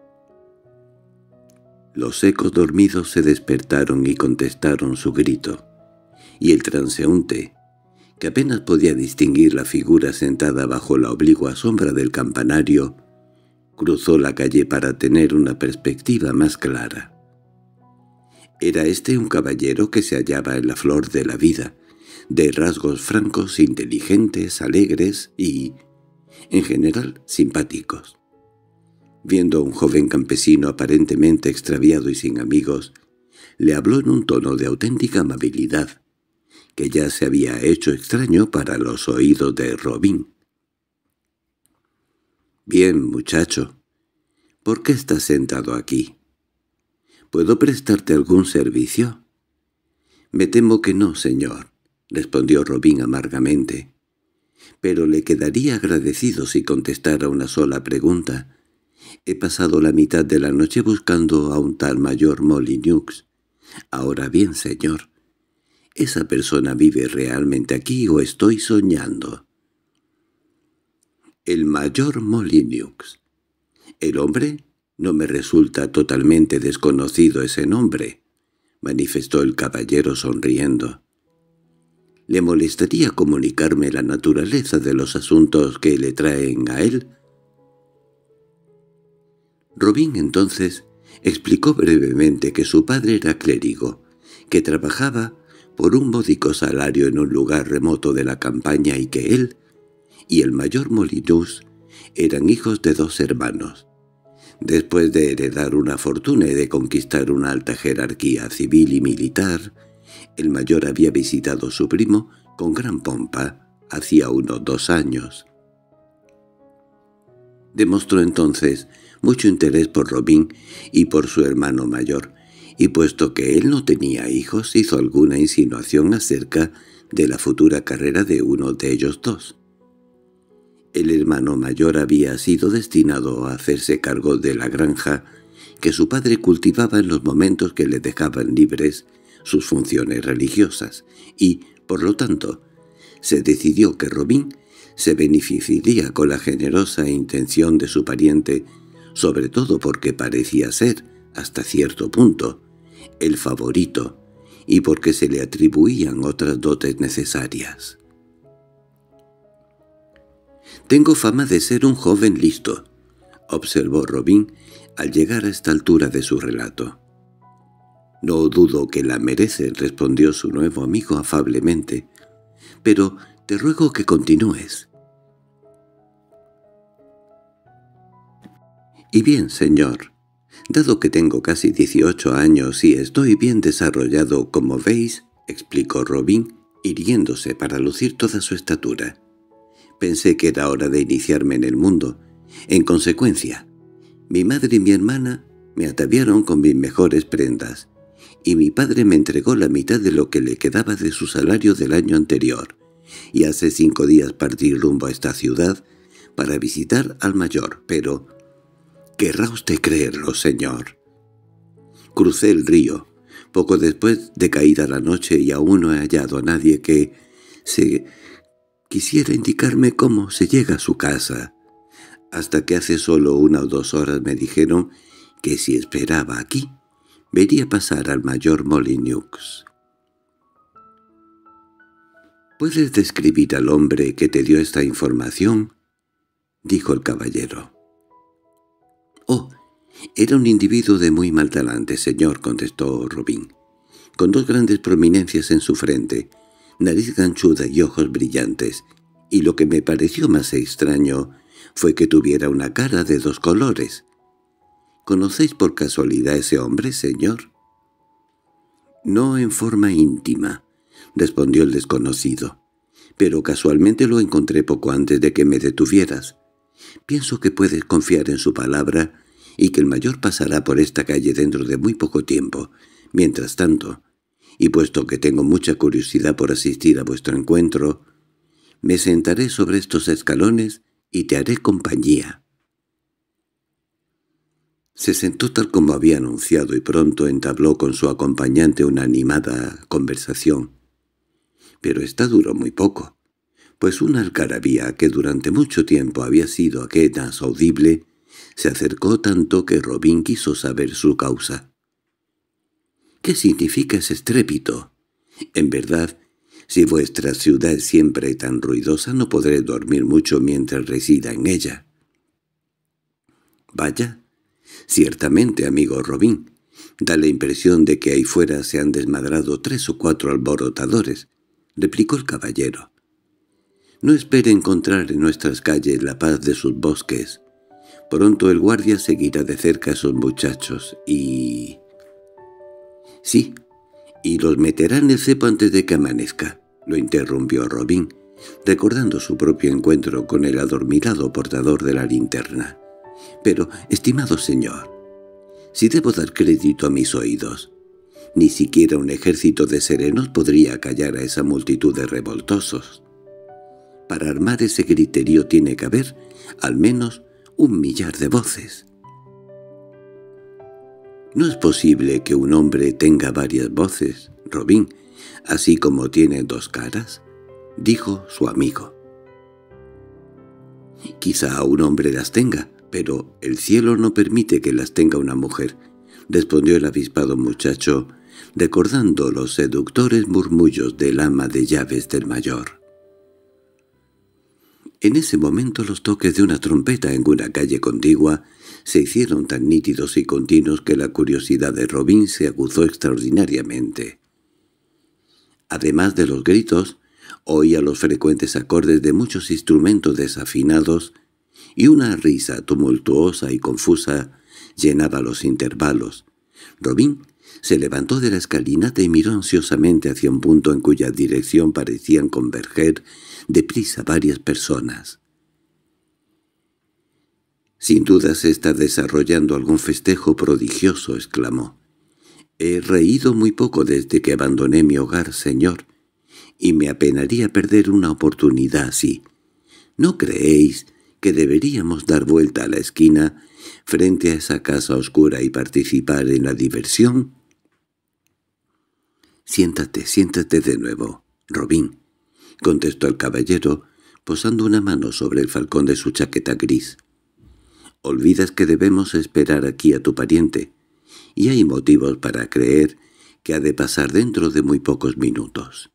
Los ecos dormidos se despertaron y contestaron su grito, y el transeúnte, que apenas podía distinguir la figura sentada bajo la oblicua sombra del campanario, cruzó la calle para tener una perspectiva más clara. Era este un caballero que se hallaba en la flor de la vida, de rasgos francos, inteligentes, alegres y, en general, simpáticos. Viendo a un joven campesino aparentemente extraviado y sin amigos, le habló en un tono de auténtica amabilidad, que ya se había hecho extraño para los oídos de Robin. «Bien, muchacho, ¿por qué estás sentado aquí? ¿Puedo prestarte algún servicio?» «Me temo que no, señor», respondió Robin amargamente, «pero le quedaría agradecido si contestara una sola pregunta. He pasado la mitad de la noche buscando a un tal mayor Molyneux. Ahora bien, señor, ¿esa persona vive realmente aquí o estoy soñando?» «El mayor Molyneux. ¿El hombre? No me resulta totalmente desconocido ese nombre», manifestó el caballero sonriendo. «¿Le molestaría comunicarme la naturaleza de los asuntos que le traen a él?» Robin entonces explicó brevemente que su padre era clérigo, que trabajaba por un módico salario en un lugar remoto de la campaña y que él y el mayor Molyneux eran hijos de 2 hermanos. Después de heredar una fortuna y de conquistar una alta jerarquía civil y militar, el mayor había visitado a su primo con gran pompa hacía unos 2 años. Demostró entonces mucho interés por Robin y por su hermano mayor, y puesto que él no tenía hijos, hizo alguna insinuación acerca de la futura carrera de uno de ellos dos. El hermano mayor había sido destinado a hacerse cargo de la granja que su padre cultivaba en los momentos que le dejaban libres sus funciones religiosas, y, por lo tanto, se decidió que Robin se beneficiaría con la generosa intención de su pariente, sobre todo porque parecía ser, hasta cierto punto, el favorito, y porque se le atribuían otras dotes necesarias. «Tengo fama de ser un joven listo», observó Robin al llegar a esta altura de su relato. «No dudo que la merece», respondió su nuevo amigo afablemente, «pero te ruego que continúes». «Y bien, señor, dado que tengo casi 18 años y estoy bien desarrollado, como veis», explicó Robin, irguiéndose para lucir toda su estatura, «pensé que era hora de iniciarme en el mundo. En consecuencia, mi madre y mi hermana me ataviaron con mis mejores prendas, y mi padre me entregó la mitad de lo que le quedaba de su salario del año anterior, y hace 5 días partí rumbo a esta ciudad para visitar al mayor, pero ¿querrá usted creerlo, señor? Crucé el río, poco después de caída la noche, y aún no he hallado a nadie que se quisiera indicarme cómo se llega a su casa, hasta que hace solo 1 o 2 horas me dijeron que si esperaba aquí, vería pasar al mayor Molyneux. —¿Puedes describir al hombre que te dio esta información? —dijo el caballero. —Oh, era un individuo de muy mal talante, señor —contestó Robin—, con 2 grandes prominencias en su frente, nariz ganchuda y ojos brillantes, y lo que me pareció más extraño fue que tuviera una cara de 2 colores. —¿Conocéis por casualidad a ese hombre, señor? —No en forma íntima —respondió el desconocido—, pero casualmente lo encontré poco antes de que me detuvieras. Pienso que puedes confiar en su palabra y que el mayor pasará por esta calle dentro de muy poco tiempo. Mientras tanto, y puesto que tengo mucha curiosidad por asistir a vuestro encuentro, me sentaré sobre estos escalones y te haré compañía. Se sentó tal como había anunciado y pronto entabló con su acompañante una animada conversación. Pero esta duró muy poco, pues una algarabía que durante mucho tiempo había sido apenas audible se acercó tanto que Robin quiso saber su causa. —¿Qué significa ese estrépito? En verdad, si vuestra ciudad es siempre tan ruidosa, no podré dormir mucho mientras resida en ella. —Vaya, ciertamente, amigo Robin, da la impresión de que ahí fuera se han desmadrado 3 o 4 alborotadores —replicó el caballero—. No espere encontrar en nuestras calles la paz de sus bosques. Pronto el guardia seguirá de cerca a esos muchachos y... —Sí, y los meterá en el cepo antes de que amanezca —lo interrumpió Robin, recordando su propio encuentro con el adormilado portador de la linterna—. Pero, estimado señor, si debo dar crédito a mis oídos, ni siquiera un ejército de serenos podría callar a esa multitud de revoltosos. Para armar ese griterío tiene que haber, al menos, 1.000.000 de voces. —No es posible que un hombre tenga varias voces, Robin, así como tiene 2 caras —dijo su amigo. —Quizá un hombre las tenga, pero el cielo no permite que las tenga una mujer —respondió el avispado muchacho, recordando los seductores murmullos del ama de llaves del mayor. En ese momento los toques de una trompeta en una calle contigua se hicieron tan nítidos y continuos que la curiosidad de Robin se aguzó extraordinariamente. Además de los gritos, oía los frecuentes acordes de muchos instrumentos desafinados, y una risa tumultuosa y confusa llenaba los intervalos. Robin se levantó de la escalinata y miró ansiosamente hacia un punto en cuya dirección parecían converger deprisa varias personas. —Sin duda se está desarrollando algún festejo prodigioso —exclamó—. He reído muy poco desde que abandoné mi hogar, señor, y me apenaría perder una oportunidad así. ¿No creéis que deberíamos dar vuelta a la esquina frente a esa casa oscura y participar en la diversión? —Siéntate de nuevo, Robin —contestó el caballero, posando una mano sobre el falcón de su chaqueta gris—. Olvidas que debemos esperar aquí a tu pariente, y hay motivos para creer que ha de pasar dentro de muy pocos minutos.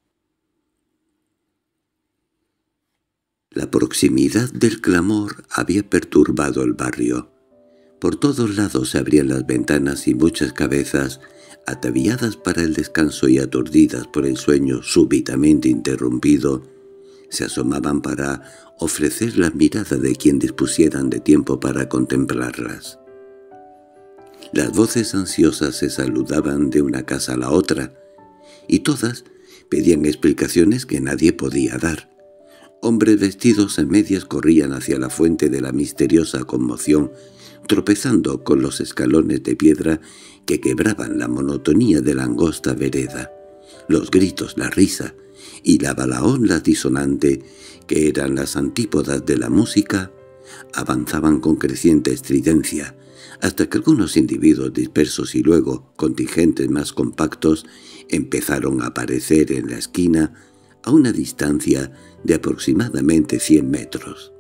La proximidad del clamor había perturbado el barrio. Por todos lados se abrían las ventanas y muchas cabezas, ataviadas para el descanso y aturdidas por el sueño súbitamente interrumpido, se asomaban para ofrecer la mirada de quien dispusieran de tiempo para contemplarlas. Las voces ansiosas se saludaban de una casa a la otra, y todas pedían explicaciones que nadie podía dar. Hombres vestidos en medias corrían hacia la fuente de la misteriosa conmoción, tropezando con los escalones de piedra que quebraban la monotonía de la angosta vereda. Los gritos, la risa y la balaonla disonante, que eran las antípodas de la música, avanzaban con creciente estridencia, hasta que algunos individuos dispersos y luego contingentes más compactos empezaron a aparecer en la esquina a una distancia de aproximadamente 100 metros.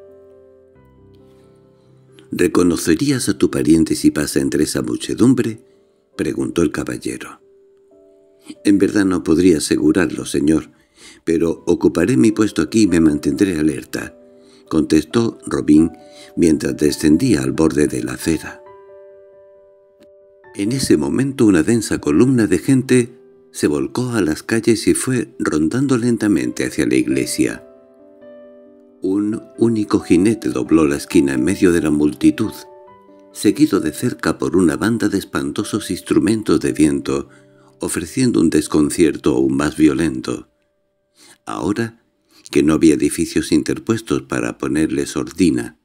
—¿Reconocerías a tu pariente si pasa entre esa muchedumbre? —preguntó el caballero. —En verdad no podría asegurarlo, señor, pero ocuparé mi puesto aquí y me mantendré alerta —contestó Robin mientras descendía al borde de la acera. En ese momento una densa columna de gente se volcó a las calles y fue rondando lentamente hacia la iglesia. Un único jinete dobló la esquina en medio de la multitud, seguido de cerca por una banda de espantosos instrumentos de viento, ofreciendo un desconcierto aún más violento. Ahora que no había edificios interpuestos para ponerle sordina.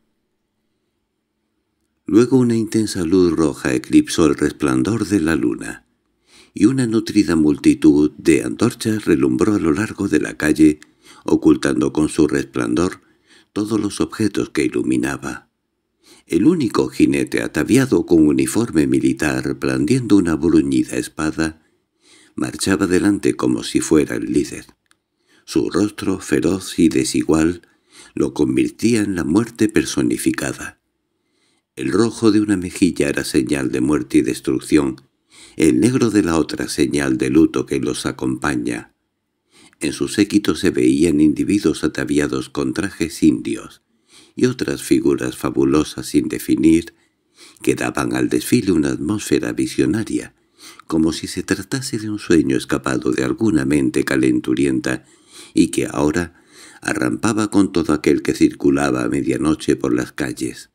Luego una intensa luz roja eclipsó el resplandor de la luna, y una nutrida multitud de antorchas relumbró a lo largo de la calle, ocultando con su resplandor todos los objetos que iluminaba. El único jinete ataviado con uniforme militar, blandiendo una bruñida espada, marchaba delante como si fuera el líder. Su rostro, feroz y desigual, lo convertía en la muerte personificada. El rojo de una mejilla era señal de muerte y destrucción, el negro de la otra señal de luto que los acompaña. En su séquito se veían individuos ataviados con trajes indios y otras figuras fabulosas sin definir que daban al desfile una atmósfera visionaria, como si se tratase de un sueño escapado de alguna mente calenturienta y que ahora arrampaba con todo aquel que circulaba a medianoche por las calles.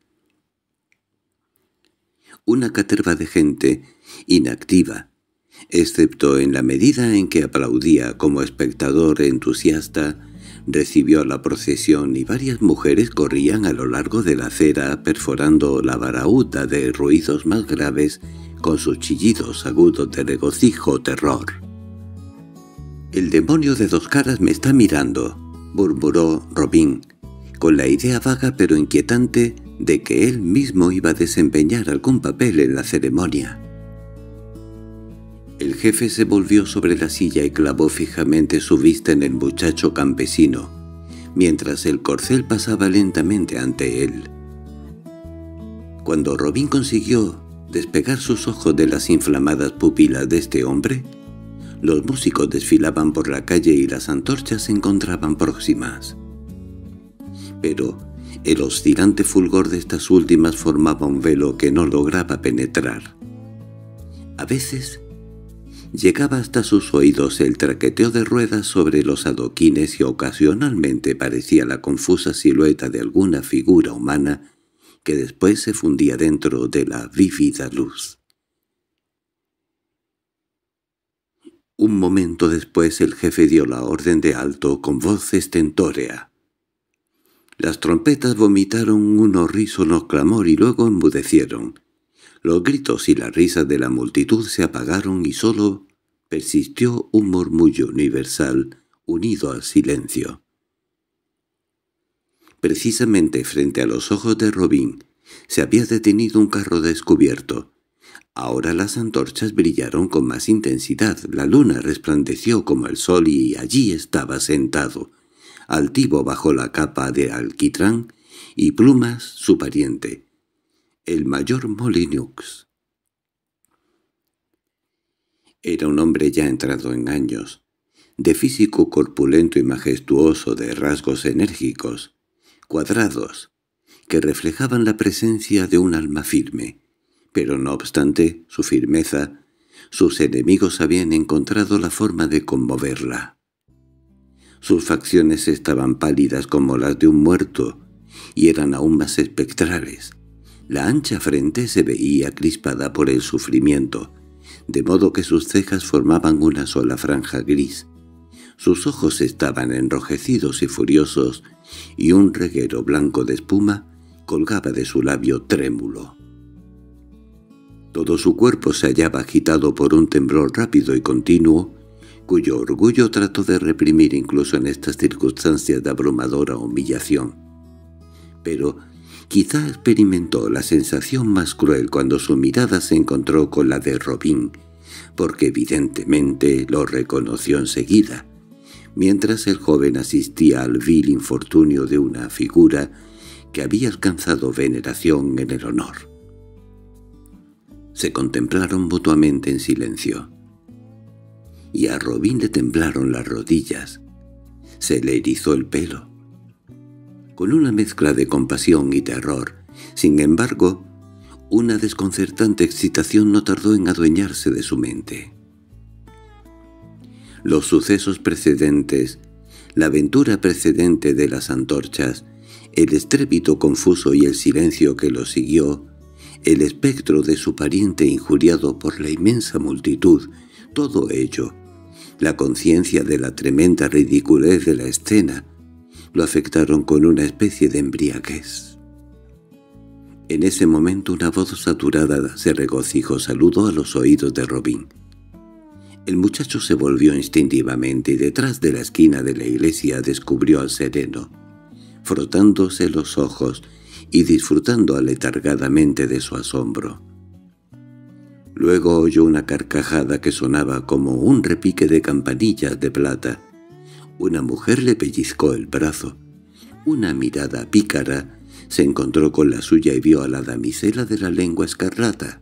Una caterva de gente inactiva, excepto en la medida en que aplaudía como espectador entusiasta, recibió la procesión y varias mujeres corrían a lo largo de la acera perforando la baraúda de ruidos más graves con sus chillidos agudos de regocijo o terror. «El demonio de dos caras me está mirando», murmuró Robin, con la idea vaga pero inquietante de que él mismo iba a desempeñar algún papel en la ceremonia. El jefe se volvió sobre la silla y clavó fijamente su vista en el muchacho campesino, mientras el corcel pasaba lentamente ante él. Cuando Robin consiguió despegar sus ojos de las inflamadas pupilas de este hombre, los músicos desfilaban por la calle y las antorchas se encontraban próximas. Pero el oscilante fulgor de estas últimas formaba un velo que no lograba penetrar. A veces llegaba hasta sus oídos el traqueteo de ruedas sobre los adoquines y ocasionalmente parecía la confusa silueta de alguna figura humana que después se fundía dentro de la vívida luz. Un momento después el jefe dio la orden de alto con voz estentórea. Las trompetas vomitaron un horrísono clamor y luego enmudecieron. Los gritos y las risas de la multitud se apagaron y sólo persistió un murmullo universal unido al silencio. Precisamente frente a los ojos de Robin se había detenido un carro descubierto. Ahora las antorchas brillaron con más intensidad, la luna resplandeció como el sol y allí estaba sentado, altivo bajo la capa de alquitrán y plumas su pariente, el mayor Molyneux. Era un hombre ya entrado en años, de físico corpulento y majestuoso, de rasgos enérgicos, cuadrados, que reflejaban la presencia de un alma firme. Pero no obstante su firmeza, sus enemigos habían encontrado la forma de conmoverla. Sus facciones estaban pálidas como las de un muerto, y eran aún más espectrales. La ancha frente se veía crispada por el sufrimiento, de modo que sus cejas formaban una sola franja gris. Sus ojos estaban enrojecidos y furiosos, y un reguero blanco de espuma colgaba de su labio trémulo. Todo su cuerpo se hallaba agitado por un temblor rápido y continuo, cuyo orgullo trató de reprimir incluso en estas circunstancias de abrumadora humillación. Pero quizá experimentó la sensación más cruel cuando su mirada se encontró con la de Robin, porque evidentemente lo reconoció enseguida, mientras el joven asistía al vil infortunio de una figura que había alcanzado veneración en el honor. Se contemplaron mutuamente en silencio, y a Robin le temblaron las rodillas, se le erizó el pelo. Con una mezcla de compasión y terror, sin embargo, una desconcertante excitación no tardó en adueñarse de su mente. Los sucesos precedentes, la aventura precedente de las antorchas, el estrépito confuso y el silencio que lo siguió, el espectro de su pariente injuriado por la inmensa multitud, todo ello, la conciencia de la tremenda ridiculez de la escena, lo afectaron con una especie de embriaguez. En ese momento una voz saturada de regocijo saludó a los oídos de Robin. El muchacho se volvió instintivamente y detrás de la esquina de la iglesia descubrió al sereno, frotándose los ojos y disfrutando aletargadamente de su asombro. Luego oyó una carcajada que sonaba como un repique de campanillas de plata. Una mujer le pellizcó el brazo. Una mirada pícara se encontró con la suya y vio a la damisela de la lengua escarlata.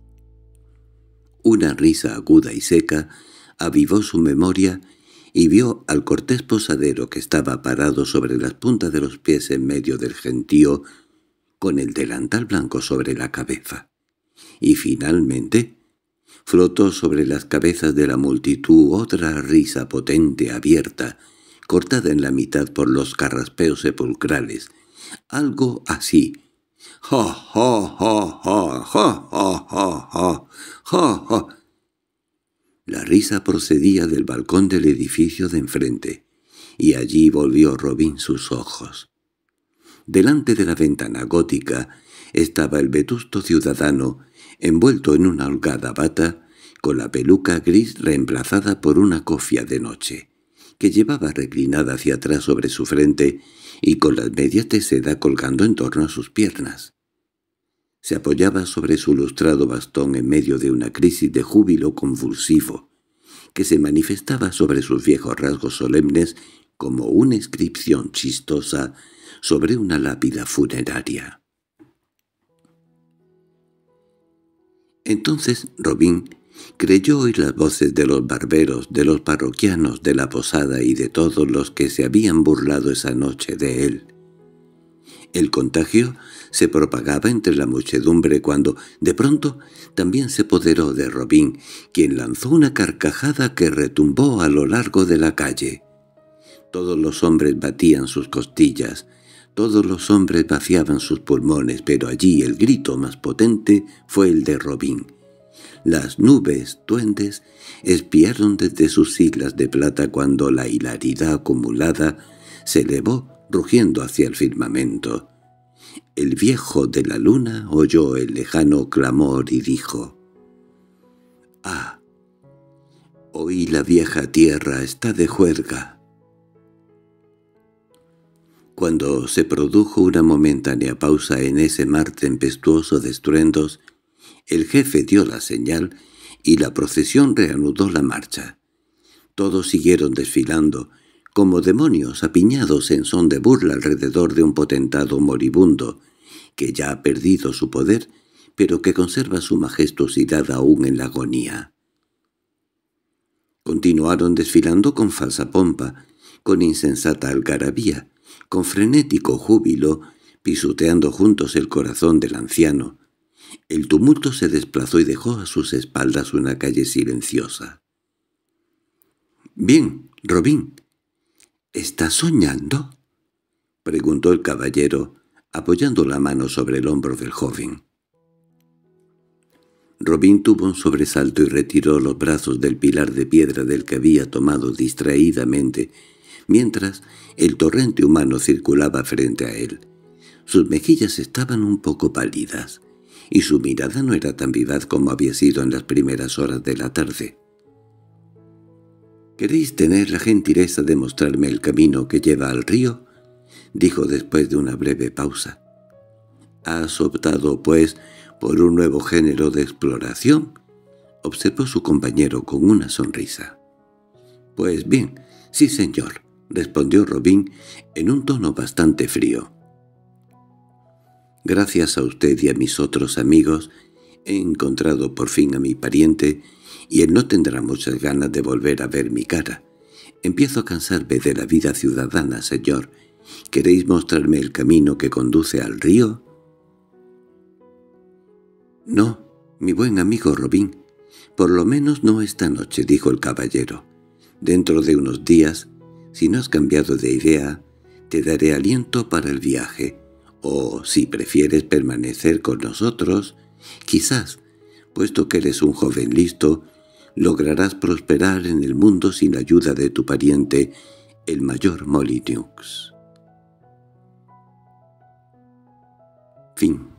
Una risa aguda y seca avivó su memoria y vio al cortés posadero que estaba parado sobre las puntas de los pies en medio del gentío, con el delantal blanco sobre la cabeza. Y finalmente flotó sobre las cabezas de la multitud otra risa potente abierta, cortada en la mitad por los carraspeos sepulcrales. Algo así. «¡Ja, ja, ja, ja, ja, ja, ja, ja, ja, ja!». La risa procedía del balcón del edificio de enfrente, y allí volvió Robin sus ojos. Delante de la ventana gótica estaba el vetusto ciudadano, envuelto en una holgada bata, con la peluca gris reemplazada por una cofia de noche, que llevaba reclinada hacia atrás sobre su frente y con las medias de seda colgando en torno a sus piernas. Se apoyaba sobre su lustrado bastón en medio de una crisis de júbilo convulsivo, que se manifestaba sobre sus viejos rasgos solemnes como una inscripción chistosa sobre una lápida funeraria. Entonces Robin creyó oír las voces de los barberos, de los parroquianos, de la posada y de todos los que se habían burlado esa noche de él. El contagio se propagaba entre la muchedumbre cuando, de pronto, también se apoderó de Robin, quien lanzó una carcajada que retumbó a lo largo de la calle. Todos los hombres batían sus costillas, todos los hombres vaciaban sus pulmones, pero allí el grito más potente fue el de Robin. Las nubes duendes espiaron desde sus islas de plata cuando la hilaridad acumulada se elevó rugiendo hacia el firmamento. El viejo de la luna oyó el lejano clamor y dijo: «¡Ah! Hoy la vieja tierra está de juerga». Cuando se produjo una momentánea pausa en ese mar tempestuoso de estruendos, el jefe dio la señal y la procesión reanudó la marcha. Todos siguieron desfilando, como demonios apiñados en son de burla alrededor de un potentado moribundo, que ya ha perdido su poder, pero que conserva su majestuosidad aún en la agonía. Continuaron desfilando con falsa pompa, con insensata algarabía, con frenético júbilo, pisoteando juntos el corazón del anciano. El tumulto se desplazó y dejó a sus espaldas una calle silenciosa. «Bien, Robin, ¿estás soñando?», preguntó el caballero, apoyando la mano sobre el hombro del joven. Robin tuvo un sobresalto y retiró los brazos del pilar de piedra del que había tomado distraídamente, mientras el torrente humano circulaba frente a él. Sus mejillas estaban un poco pálidas, y su mirada no era tan vivaz como había sido en las primeras horas de la tarde. «¿Queréis tener la gentileza de mostrarme el camino que lleva al río?», dijo después de una breve pausa. «¿Has optado, pues, por un nuevo género de exploración?», observó su compañero con una sonrisa. «Pues bien, sí señor», respondió Robin en un tono bastante frío. «Gracias a usted y a mis otros amigos, he encontrado por fin a mi pariente, y él no tendrá muchas ganas de volver a ver mi cara. Empiezo a cansarme de la vida ciudadana, señor. ¿Queréis mostrarme el camino que conduce al río?» «No, mi buen amigo Robin, por lo menos no esta noche», dijo el caballero. «Dentro de unos días, si no has cambiado de idea, te daré aliento para el viaje, o, si prefieres permanecer con nosotros, quizás, puesto que eres un joven listo, lograrás prosperar en el mundo sin la ayuda de tu pariente, el mayor Molyneux». Fin.